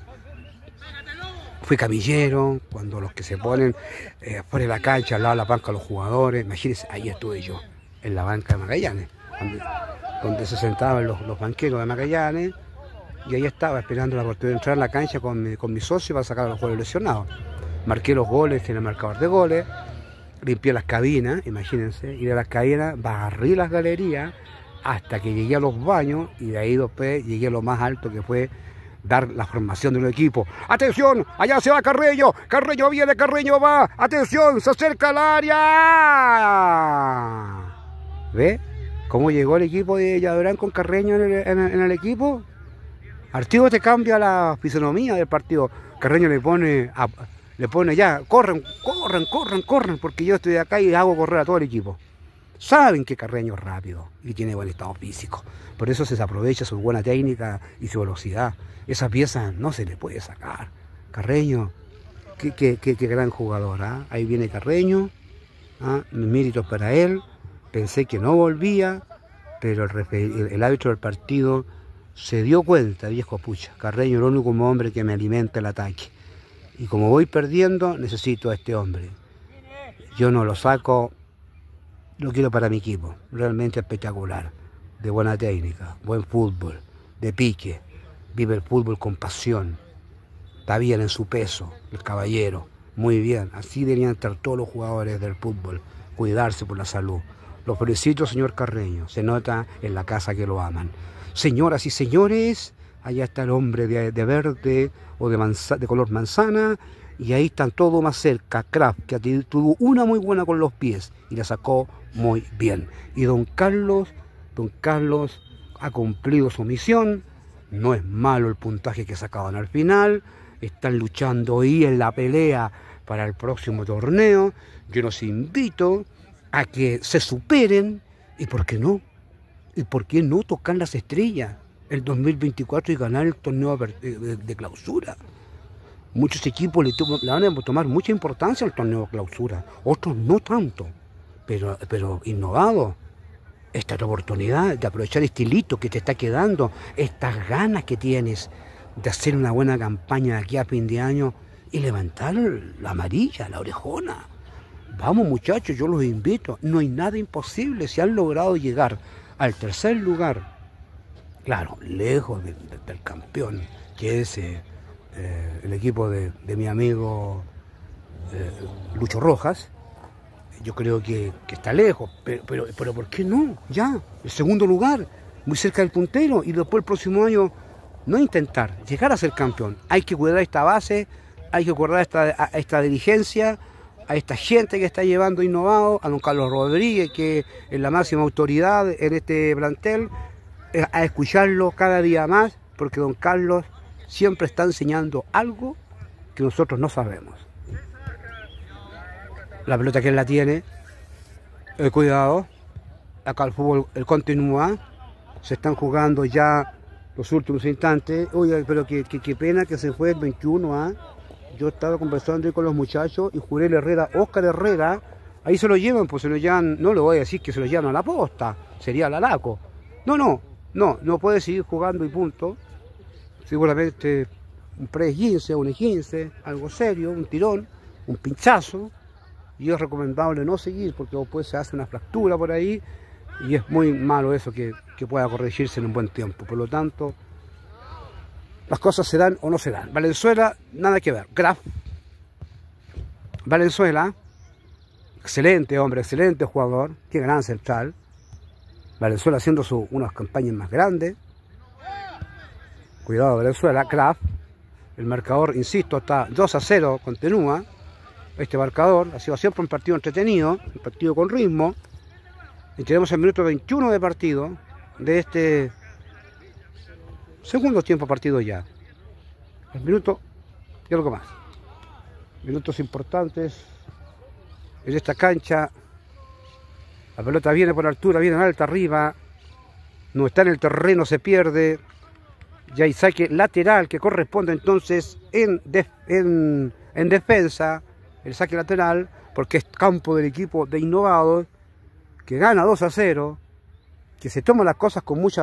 Fui camillero, cuando los que se ponen fuera de la cancha, al lado de la banca de los jugadores, imagínense, ahí estuve yo, en la banca de Magallanes, donde se sentaban los banqueros de Magallanes, y ahí estaba esperando la oportunidad de entrar a la cancha con mi socio para sacar a los jugadores lesionados. Marqué los goles en el marcador de goles, limpié las cabinas, imagínense, y de las cabinas barrí las galerías hasta que llegué a los baños, y de ahí después llegué a lo más alto, que fue dar la formación del equipo. ¡Atención! ¡Allá se va Carreño! ¡Carreño viene! ¡Carreño va! ¡Atención! ¡Se acerca al área! ¿Ve cómo llegó el equipo de Yadorán con Carreño en el equipo? Artigo te cambia la fisonomía del partido. Carreño le pone ya, corran, porque yo estoy acá y hago correr a todo el equipo. Saben que Carreño es rápido y tiene buen estado físico. Por eso se aprovecha su buena técnica y su velocidad. Esa pieza no se le puede sacar. Carreño, qué gran jugador. Ahí viene Carreño. Mis méritos para él. Pensé que no volvía, pero el árbitro del partido se dio cuenta, viejo pucha. Carreño es el único hombre que me alimenta el ataque. Y como voy perdiendo, necesito a este hombre. Yo no lo saco, lo quiero para mi equipo. Realmente espectacular. De buena técnica, buen fútbol, de pique. Vive el fútbol con pasión. Está bien en su peso, el caballero. Muy bien. Así deberían estar todos los jugadores del fútbol. Cuidarse por la salud. Los felicito, señor Carreño. Se nota en la casa que lo aman. Señoras y señores, allá está el hombre de verde o de color manzana, y ahí están todos más cerca. Kraft, que tuvo una muy buena con los pies y la sacó muy bien. Y don Carlos ha cumplido su misión. No es malo el puntaje que sacaban al final. Están luchando ahí en la pelea para el próximo torneo. Yo los invito a que se superen, y ¿por qué no? ¿Y por qué no tocar las estrellas el 2024 y ganar el torneo de clausura? Muchos equipos le van a tomar mucha importancia al torneo de clausura, otros no tanto, pero innovado. Esta es la oportunidad de aprovechar este hilito que te está quedando, estas ganas que tienes de hacer una buena campaña de aquí a fin de año y levantar la amarilla, la orejona. Vamos muchachos, yo los invito, no hay nada imposible. Si han logrado llegar al tercer lugar, claro, lejos del campeón, que es el equipo de mi amigo Lucho Rojas, yo creo que está lejos, pero ¿por qué no? Ya, el segundo lugar, muy cerca del puntero, y después el próximo año no intentar llegar a ser campeón. Hay que cuidar esta base, hay que cuidar a esta dirigencia, a esta gente que está llevando innovado, a don Carlos Rodríguez, que es la máxima autoridad en este plantel, a escucharlo cada día más, porque don Carlos siempre está enseñando algo que nosotros no sabemos. La pelota que él la tiene, cuidado, acá el fútbol continúa, se están jugando ya los últimos instantes. Oye, pero qué pena que se fue el 21, Yo estaba conversando con los muchachos y Jurel Herrera, Óscar Herrera, ahí se lo llevan, pues se lo llevan, no le voy a decir que se lo llevan a la posta, sería la Laco. No puede seguir jugando y punto. Seguramente un pre-15, un E15, algo serio, un tirón, un pinchazo. Y es recomendable no seguir porque después se hace una fractura por ahí y es muy malo eso que pueda corregirse en un buen tiempo. Por lo tanto, las cosas se dan o no se dan. Valenzuela, nada que ver. Graf. Valenzuela, excelente hombre, excelente jugador, qué gran central. Valenzuela haciendo unas campañas más grandes. Cuidado Valenzuela, Graf. El marcador, insisto, está 2-0, continúa. Este marcador ha sido siempre un partido entretenido, un partido con ritmo. Y tenemos el minuto 21 de partido de este segundo tiempo partido ya. El minuto y algo más. Minutos importantes en esta cancha. La pelota viene por altura, viene alta arriba. No está en el terreno, se pierde. Ya hay saque lateral que corresponde entonces en defensa. El saque lateral, porque es campo del equipo de Innovados, que gana 2-0, que se toma las cosas con mucha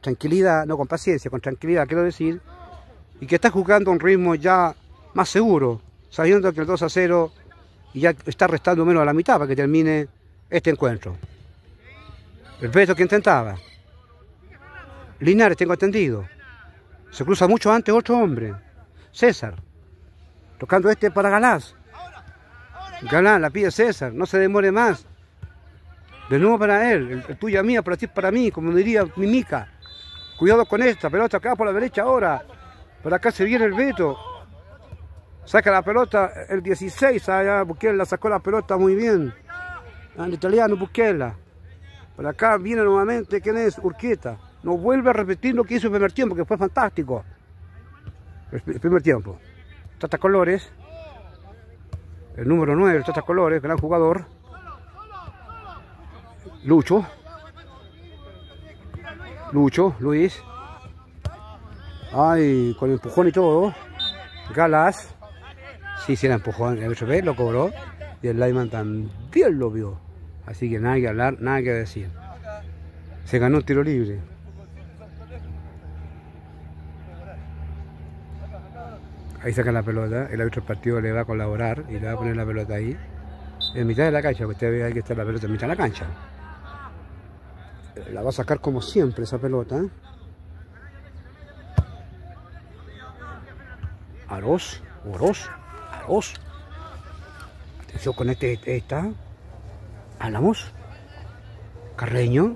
tranquilidad, no con paciencia, con tranquilidad quiero decir, y que está jugando a un ritmo ya más seguro, sabiendo que el 2-0 y ya está restando menos a la mitad para que termine este encuentro. El Beto que intentaba. Linares, tengo entendido. Se cruza mucho antes otro hombre. César. Tocando este para Galás. Galán, la pide César, no se demore más. De nuevo para él, el tuya mía, para ti para mí, como diría Mimica. Cuidado con esta, pelota acá por la derecha ahora. Por acá se viene el Beto. Saca la pelota el 16, allá Busquela sacó la pelota muy bien. El italiano Busquela. Por acá viene nuevamente, ¿quién es? Urquieta. No vuelve a repetir lo que hizo el primer tiempo, que fue fantástico. El primer tiempo. Tata Colores. El número 9, el Tata Colores, gran jugador. Lucho, Luis. Ay, con empujón y todo. Galás. Sí, era empujón. El HB lo cobró. Y el Lyman también lo vio. Así que nada que hablar, nada que decir. Se ganó un tiro libre. Ahí saca la pelota. El árbitro del partido le va a colaborar y le va a poner la pelota ahí. En mitad de la cancha, que usted ve ahí que está la pelota en mitad de la cancha. La va a sacar como siempre esa pelota. Aros. Atención con esta. Álamos. Carreño.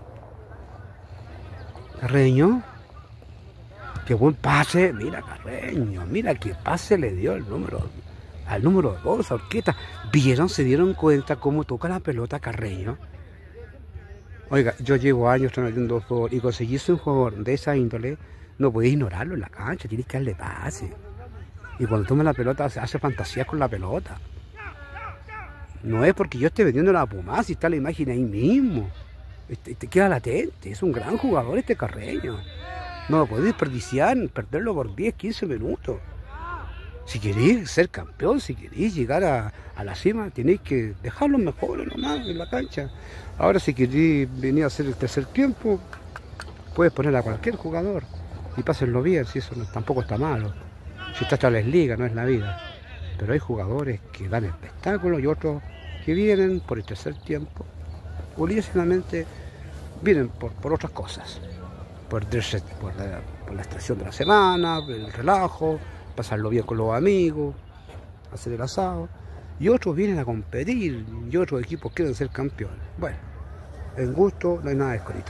Qué buen pase. Mira Carreño. Mira qué pase le dio al número 2, a Urquieta. ¿Vieron? ¿Se dieron cuenta cómo toca la pelota Carreño? Oiga, yo llevo años trabajando fútbol y conseguirse un jugador de esa índole, no podés ignorarlo en la cancha, tienes que darle pase. Y cuando toma la pelota, hace fantasías con la pelota. No es porque yo esté vendiendo la Puma, si está la imagen ahí mismo. Te queda latente, es un gran jugador este Carreño. No lo podés desperdiciar, perderlo por 10, 15 minutos. Si queréis ser campeón, si queréis llegar a la cima, tenéis que dejar los mejores nomás en la cancha. Ahora si queréis venir a hacer el tercer tiempo, puedes poner a cualquier jugador y pásenlo bien, si eso tampoco está malo. Si está les ligas, no es la vida. Pero hay jugadores que dan espectáculo y otros que vienen por el tercer tiempo, obligatoriamente vienen por otras cosas. Por la estación de la semana, el relajo, pasarlo bien con los amigos, hacer el asado. Y otros vienen a competir, y otros equipos quieren ser campeones. Bueno, en gusto no hay nada escrito.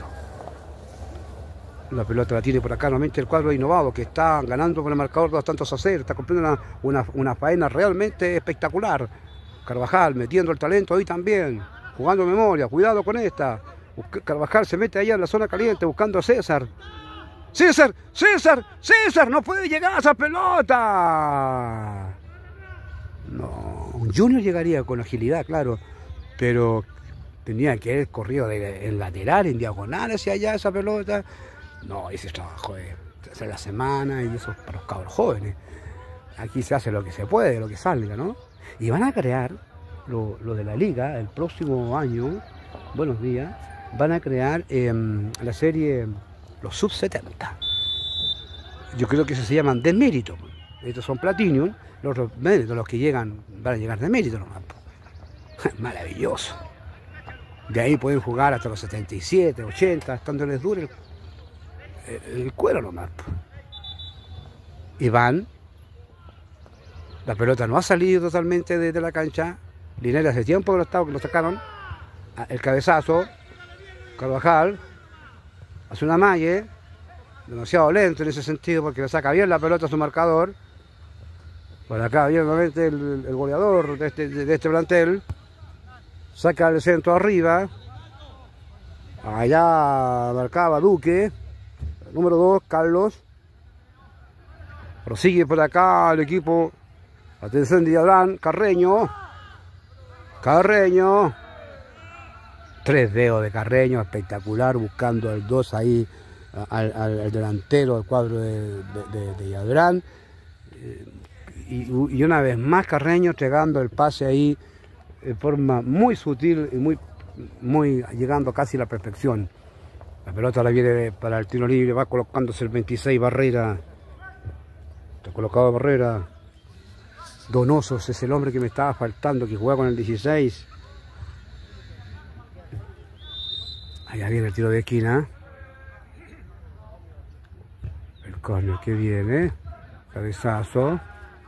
La pelota la tiene por acá nuevamente el cuadro innovado, que está ganando con el marcador 2-0, está cumpliendo una faena realmente espectacular. Carvajal metiendo el talento ahí también, jugando memoria, cuidado con esta. Carvajal se mete allá en la zona caliente buscando a César. ¡César! ¡No puede llegar a esa pelota! No, un Junior llegaría con agilidad, claro, pero tenía que haber corrido en lateral, en diagonal hacia allá esa pelota. No, ese trabajo de hacer la semana y eso es para los cabros jóvenes. Aquí se hace lo que se puede, lo que salga, ¿no? Y van a crear lo de la liga el próximo año. Buenos días. Van a crear la serie los sub-70. Yo creo que eso se llaman de mérito. Estos son Platinum, los méritos, los que llegan, van a llegar de mérito nomás. Maravilloso. De ahí pueden jugar hasta los 77, 80, estando les dure el cuero nomás. Y van, la pelota no ha salido totalmente de la cancha. Linares hace tiempo que lo sacaron. El cabezazo. Carvajal hace una malla, demasiado lento en ese sentido porque le saca bien la pelota a su marcador. Por acá viene nuevamente el goleador de este plantel, saca el centro arriba, allá marcaba Duque, el número 2, Carlos. Prosigue por acá el equipo, atención de Adán, Carreño. 3 dedos de Carreño, espectacular, buscando el 2 ahí, al delantero del cuadro de Yadrán. Y una vez más Carreño entregando el pase ahí de forma muy sutil y muy llegando casi a la perfección. La pelota la viene para el tiro libre, va colocándose el 26 Barrera. Está colocado Barrera. Donosos es el hombre que me estaba faltando, que juega con el 16. Allá viene el tiro de esquina. El córner que viene. Cabezazo.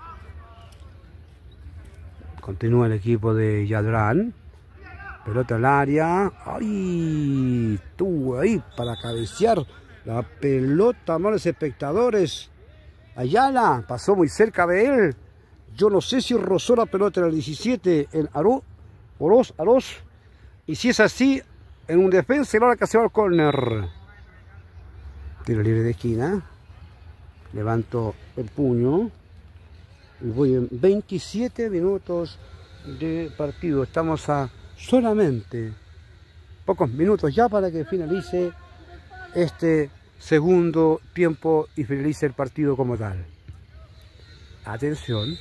Continúa el equipo de Yadrán. Pelota al área. ¡Ay! Estuvo ahí para cabecear la pelota, amables espectadores. Ayala pasó muy cerca de él. Yo no sé si rozó la pelota en el 17 en Oroz. Y si es así, en un defensa, y ahora que se va al córner. Tiro libre de esquina. Levanto el puño. Y voy en 27 minutos de partido. Estamos a solamente pocos minutos ya para que finalice este segundo tiempo y finalice el partido como tal. Atención.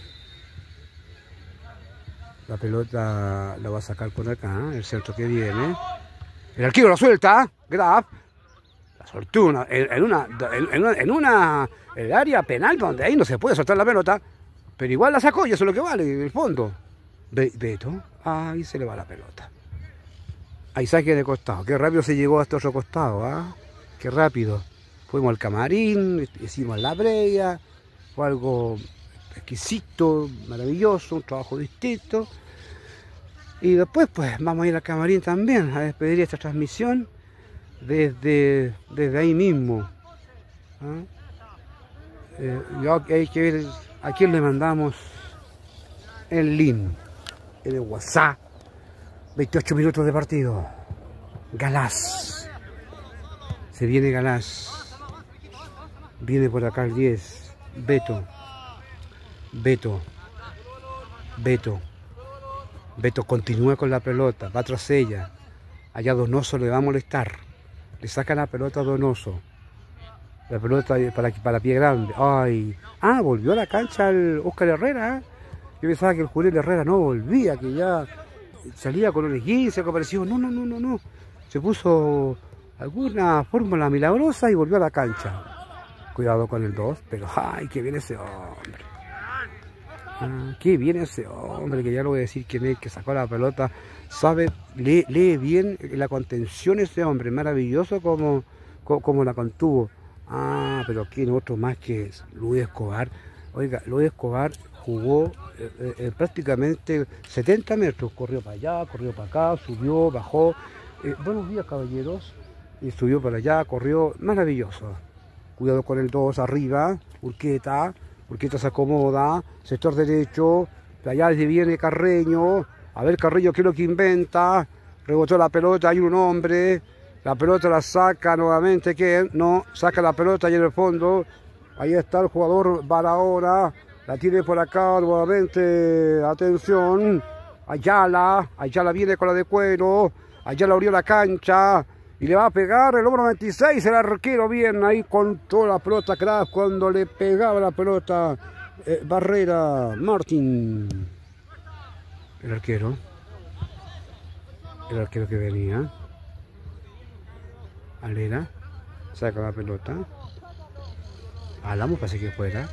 La pelota la va a sacar por acá, el centro que viene. El arquero la suelta, Graf. La soltó en el área penal donde ahí no se puede soltar la pelota. Pero igual la sacó y eso es lo que vale en el fondo. Beto, ahí se le va la pelota. Ahí saque de costado. Qué rápido se llegó hasta otro costado, ¿ah? Qué rápido. Fuimos al camarín, hicimos la previa. Fue algo exquisito, maravilloso, un trabajo distinto. Y después pues vamos a ir al camarín también a despedir esta transmisión desde ahí mismo. Hay que ver a quién le mandamos el link, el WhatsApp. 28 minutos de partido. Galás. Se viene Galás. Viene por acá el 10. Beto continúa con la pelota, va tras ella. Allá Donoso le va a molestar. Le saca la pelota a Donoso. La pelota para Pie Grande. Ay. Ah, volvió a la cancha el Óscar Herrera. Yo pensaba que el Julián Herrera no volvía, que ya salía con un esguince, algo parecido. No. Se puso alguna fórmula milagrosa y volvió a la cancha. Cuidado con el 2, pero ay, que viene ese hombre. Qué bien ese hombre, que ya lo voy a decir quién es, que sacó la pelota. Sabe, lee bien la contención ese hombre, maravilloso como la contuvo. Pero quién otro más que Luis Escobar. Oiga, Luis Escobar jugó prácticamente 70 metros, corrió para allá, corrió para acá, subió, bajó. Buenos días, caballeros. Y subió para allá, corrió, maravilloso. Cuidado con el 2 arriba, Urqueta se acomoda, sector derecho, de allá viene Carreño, a ver Carreño qué es lo que inventa, rebotó la pelota, hay un hombre, la pelota la saca nuevamente, ¿quién? No, saca la pelota ahí en el fondo, ahí está el jugador Barahona, la tiene por acá nuevamente, atención, Ayala viene con la de cuero, Ayala abrió la cancha, y le va a pegar el número 26, el arquero bien ahí con toda la pelota, crack, cuando le pegaba la pelota Barrera, Martín. El arquero que venía. Alera, saca la pelota. Álamo parece que fuera.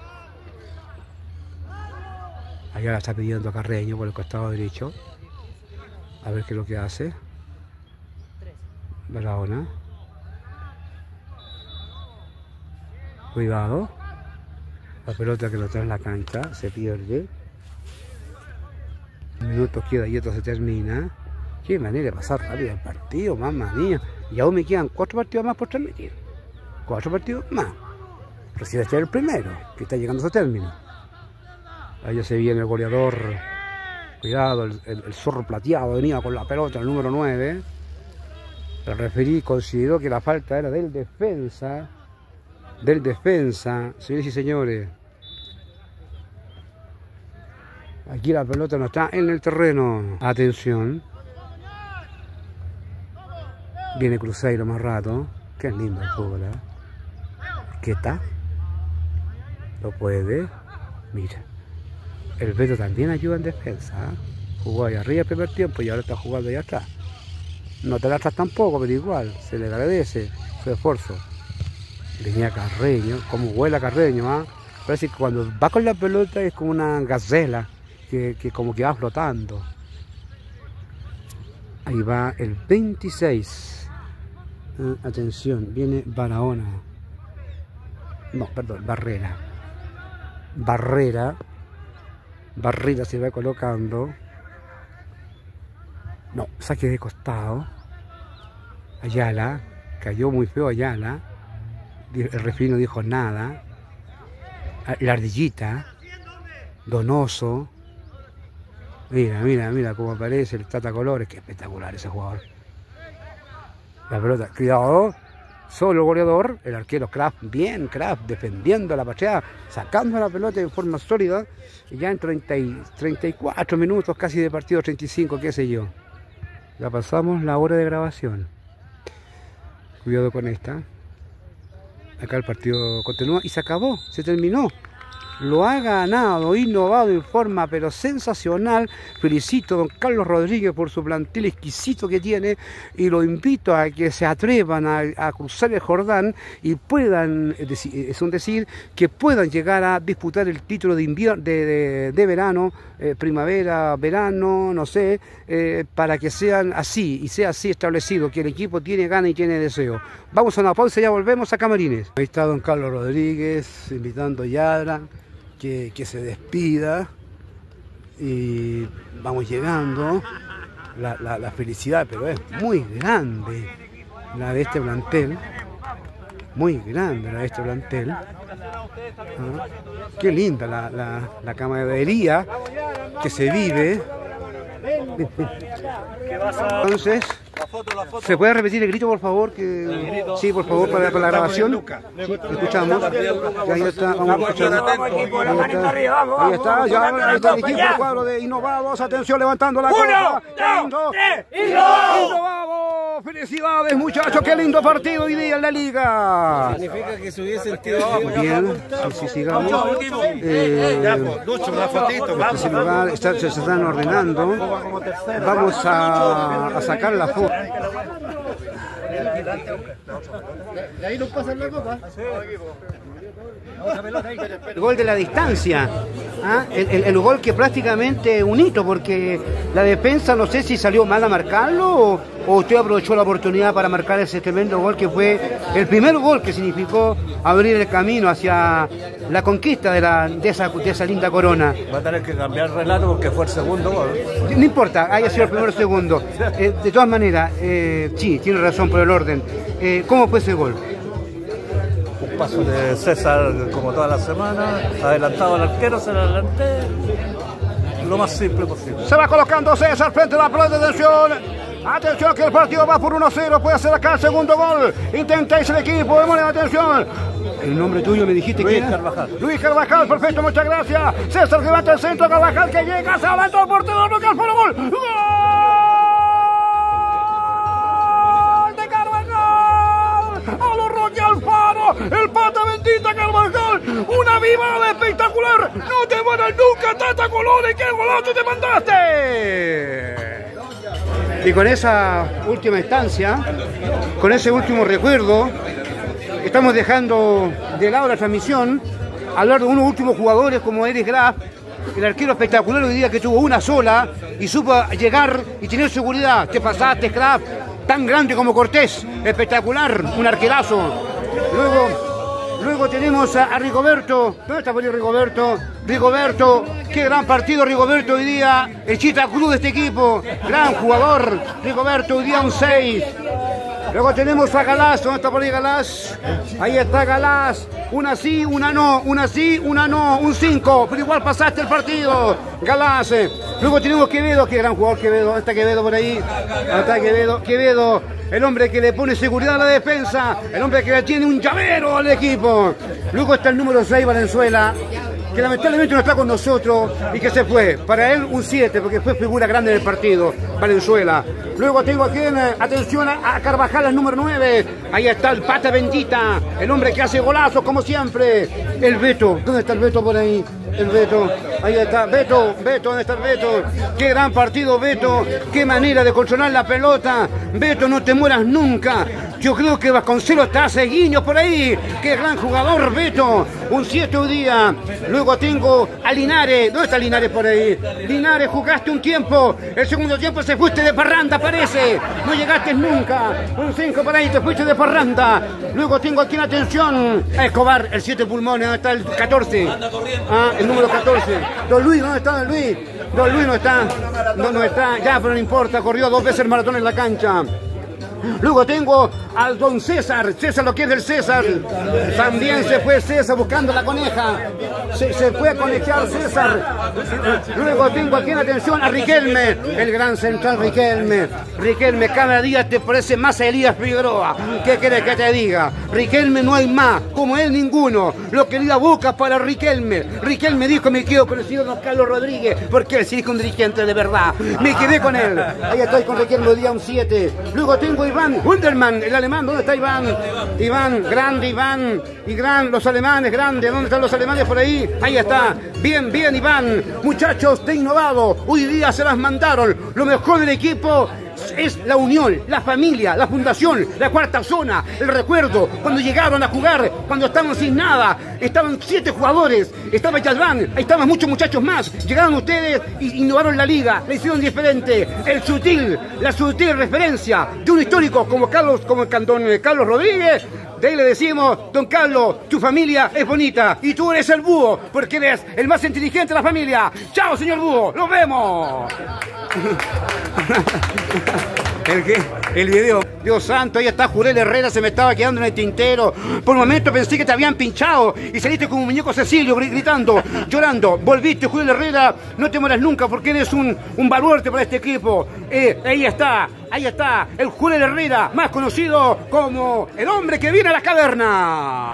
Allá la está pidiendo Carreño por el costado derecho. A ver qué es lo que hace. Barahona. Cuidado. La pelota que lo trae en la cancha se pierde. Minutos queda y esto se termina. Qué manera de pasar rápido el partido, mamma mía. Y aún me quedan 4 partidos más por transmitir. 4 partidos más. Recién este es el primero, que está llegando a su término. Ahí ya se viene el goleador. Cuidado, el zorro plateado venía con la pelota, el número 9. El referí consideró que la falta era del defensa. Señores y señores. Aquí la pelota no está en el terreno. Atención. Viene Cruzeiro más rato. Qué lindo el fútbol, ¿eh? ¿Qué está? Lo puede. Mira. El Beto también ayuda en defensa, ¿eh? Jugó ahí arriba el primer tiempo y ahora está jugando allá atrás. No te lastas tampoco, pero igual, se le agradece su esfuerzo. Venía Carreño, como vuela Carreño, ¿ah? Parece que cuando va con la pelota es como una gacela, que como que va flotando. Ahí va el 26. Atención, viene Barahona. No, perdón, Barrera. Barrera se va colocando. No, saque de costado. Ayala, cayó muy feo Ayala. El referí no dijo nada. La ardillita. Donoso. Mira cómo aparece el Tata Colores. Qué espectacular ese jugador. La pelota, cuidado. Solo goleador, el arquero Kraft, bien Kraft, defendiendo la pacheada, sacando la pelota de forma sólida. Y ya en 34 minutos casi de partido, 35, qué sé yo. Ya pasamos la hora de grabación. Cuidado con esta. Acá el partido continúa y se acabó, se terminó. Lo ha ganado, innovado en forma pero sensacional. Felicito a don Carlos Rodríguez por su plantel exquisito que tiene y lo invito a que se atrevan a cruzar el Jordán y puedan, es un decir, que puedan llegar a disputar el título de invierno, de verano, primavera, verano, no sé, para que sean así y sea así establecido, que el equipo tiene ganas y tiene deseo. Vamos a una pausa y ya volvemos a Camarines. Ahí está don Carlos Rodríguez invitando a Yadra que se despida y vamos llegando. La felicidad, pero es muy grande la de este plantel, muy grande la de este plantel. Qué linda la camaradería que se vive. Entonces, ¿se puede repetir el grito, por favor? Sí, por favor, para la grabación. Sí, escuchamos. Ya, ahí está, vamos a escuchar. Ahí está, ya está el equipo, el cuadro de Innovados. Atención, levantando la copa. ¡Uno, dos, tres! ¡Innovados! ¡Felicidades, muchachos! ¡Qué lindo partido hoy día en la liga! Significa que se hubiese el tío. Bien, sí, sigamos. Se están ordenando. Vamos a sacar la foto. ¿De ahí nos pasan la copa? El gol de la distancia, ¿ah? El gol que prácticamente un hito, porque la defensa no sé si salió mal a marcarlo o usted aprovechó la oportunidad para marcar ese tremendo gol que fue el primer gol que significó abrir el camino hacia la conquista de esa linda corona. Va a tener que cambiar el relato porque fue el segundo gol. No importa, haya sido el primero o el segundo. De todas maneras, sí, tiene razón por el orden. ¿Cómo fue ese gol? Un paso de César como toda la semana, adelantado al arquero, se lo adelanté, lo más simple posible. Se va colocando César frente a la pelota, atención. Atención que el partido va por 1-0, puede ser acá el segundo gol. Intentáis el equipo, démosle atención. El nombre tuyo me dijiste que era Carvajal. Luis Carvajal, perfecto, muchas gracias. César que levanta el centro, Carvajal que llega, se adelantó el portero, bloquea el palo, gol. ¡Gol de Carvajal! ¡A lo Roque Alfaro! ¡El pata bendita Carvajal! ¡Una vivada espectacular! ¡No te mueras nunca, Tata Colores! ¡Qué golazo te mandaste! Y con esa última instancia, con ese último recuerdo, estamos dejando de lado la transmisión, hablar de unos últimos jugadores como Eric Graf, el arquero espectacular hoy día que tuvo una sola y supo llegar y tener seguridad. ¿Qué pasaste, Graf? Tan grande como Cortés, espectacular, un arquerazo. Luego tenemos a Rigoberto. ¿Dónde está por ahí Rigoberto? Rigoberto, qué gran partido Rigoberto hoy día. El Chita Cruz de este equipo. Gran jugador. Rigoberto hoy día un 6. Luego tenemos a Galás. ¿Dónde está por ahí Galás? Ahí está Galás. Una sí, una no. Una sí, una no. Un 5. Pero igual pasaste el partido. Galás. Luego tenemos Quevedo. Qué gran jugador Quevedo. Está Quevedo por ahí. Está Quevedo. Quevedo. El hombre que le pone seguridad a la defensa. El hombre que le tiene un llavero al equipo. Luego está el número 6, Valenzuela. que lamentablemente no está con nosotros y que se fue. Para él un 7, porque fue figura grande del partido, Valenzuela. Luego tengo aquí, atención a Carvajal, el número 9. Ahí está el pata bendita, el hombre que hace golazos como siempre. El Beto, ¿dónde está el Beto por ahí? El Beto, ahí está, Beto, ¿dónde está el Beto? Qué gran partido, Beto, qué manera de controlar la pelota. Beto, no te mueras nunca. Yo creo que Vasconcelos está hace guiños por ahí. Qué gran jugador, Beto. Un 7 hoy día. Luego tengo a Linares. ¿Dónde está Linares por ahí? Linares, jugaste un tiempo. El segundo tiempo se fuiste de parranda, parece. No llegaste nunca. Un 5 por ahí, te fuiste de parranda. Luego tengo aquí en atención a Escobar, el 7 pulmones. ¿Dónde está el 14? Ah, el número 14. Don Luis, ¿dónde está Don Luis? Don Luis no está. No está. Ya, pero no importa. Corrió 2 veces el maratón en la cancha. Luego tengo al don César, César lo que es del César. También se fue César buscando la coneja. Se fue a conejar César. Luego tengo aquí en atención a Riquelme, el gran central Riquelme. Riquelme, cada día te parece más a Elías Figueroa. ¿Qué querés que te diga? Riquelme no hay más, como él ninguno. Lo que la boca para Riquelme. Riquelme dijo, me quedo con el señor don Carlos Rodríguez, porque él sí es un dirigente de verdad. Me quedé con él. Ahí estoy con Riquelme, día un 7. Luego tengo Iván Hunderman, el alemán. ¿Dónde está Iván? Iván, grande Iván. Y gran, los alemanes, grandes. ¿Dónde están los alemanes por ahí? Ahí está. Bien, bien, Iván. Muchachos, te he innovado. Hoy día se las mandaron. Lo mejor del equipo es la unión, la familia, la fundación, la cuarta zona, el recuerdo, cuando llegaron a jugar, cuando estaban sin nada, estaban 7 jugadores, estaba Yalván, ahí estaban muchos muchachos más, llegaron ustedes y innovaron la liga, la hicieron diferente, la sutil referencia de un histórico como don Carlos Rodríguez. De ahí le decimos, don Carlos, tu familia es bonita y tú eres el búho, porque eres el más inteligente de la familia. Chao, señor búho, nos vemos. El video. Dios santo, ahí está Jurel Herrera, se me estaba quedando en el tintero. Por un momento pensé que te habían pinchado y saliste como un muñeco Cecilio gritando, llorando. Volviste, Jurel Herrera, no te mueras nunca porque eres un baluarte para este equipo. Ahí está, el Jurel Herrera, más conocido como el hombre que viene a la caverna.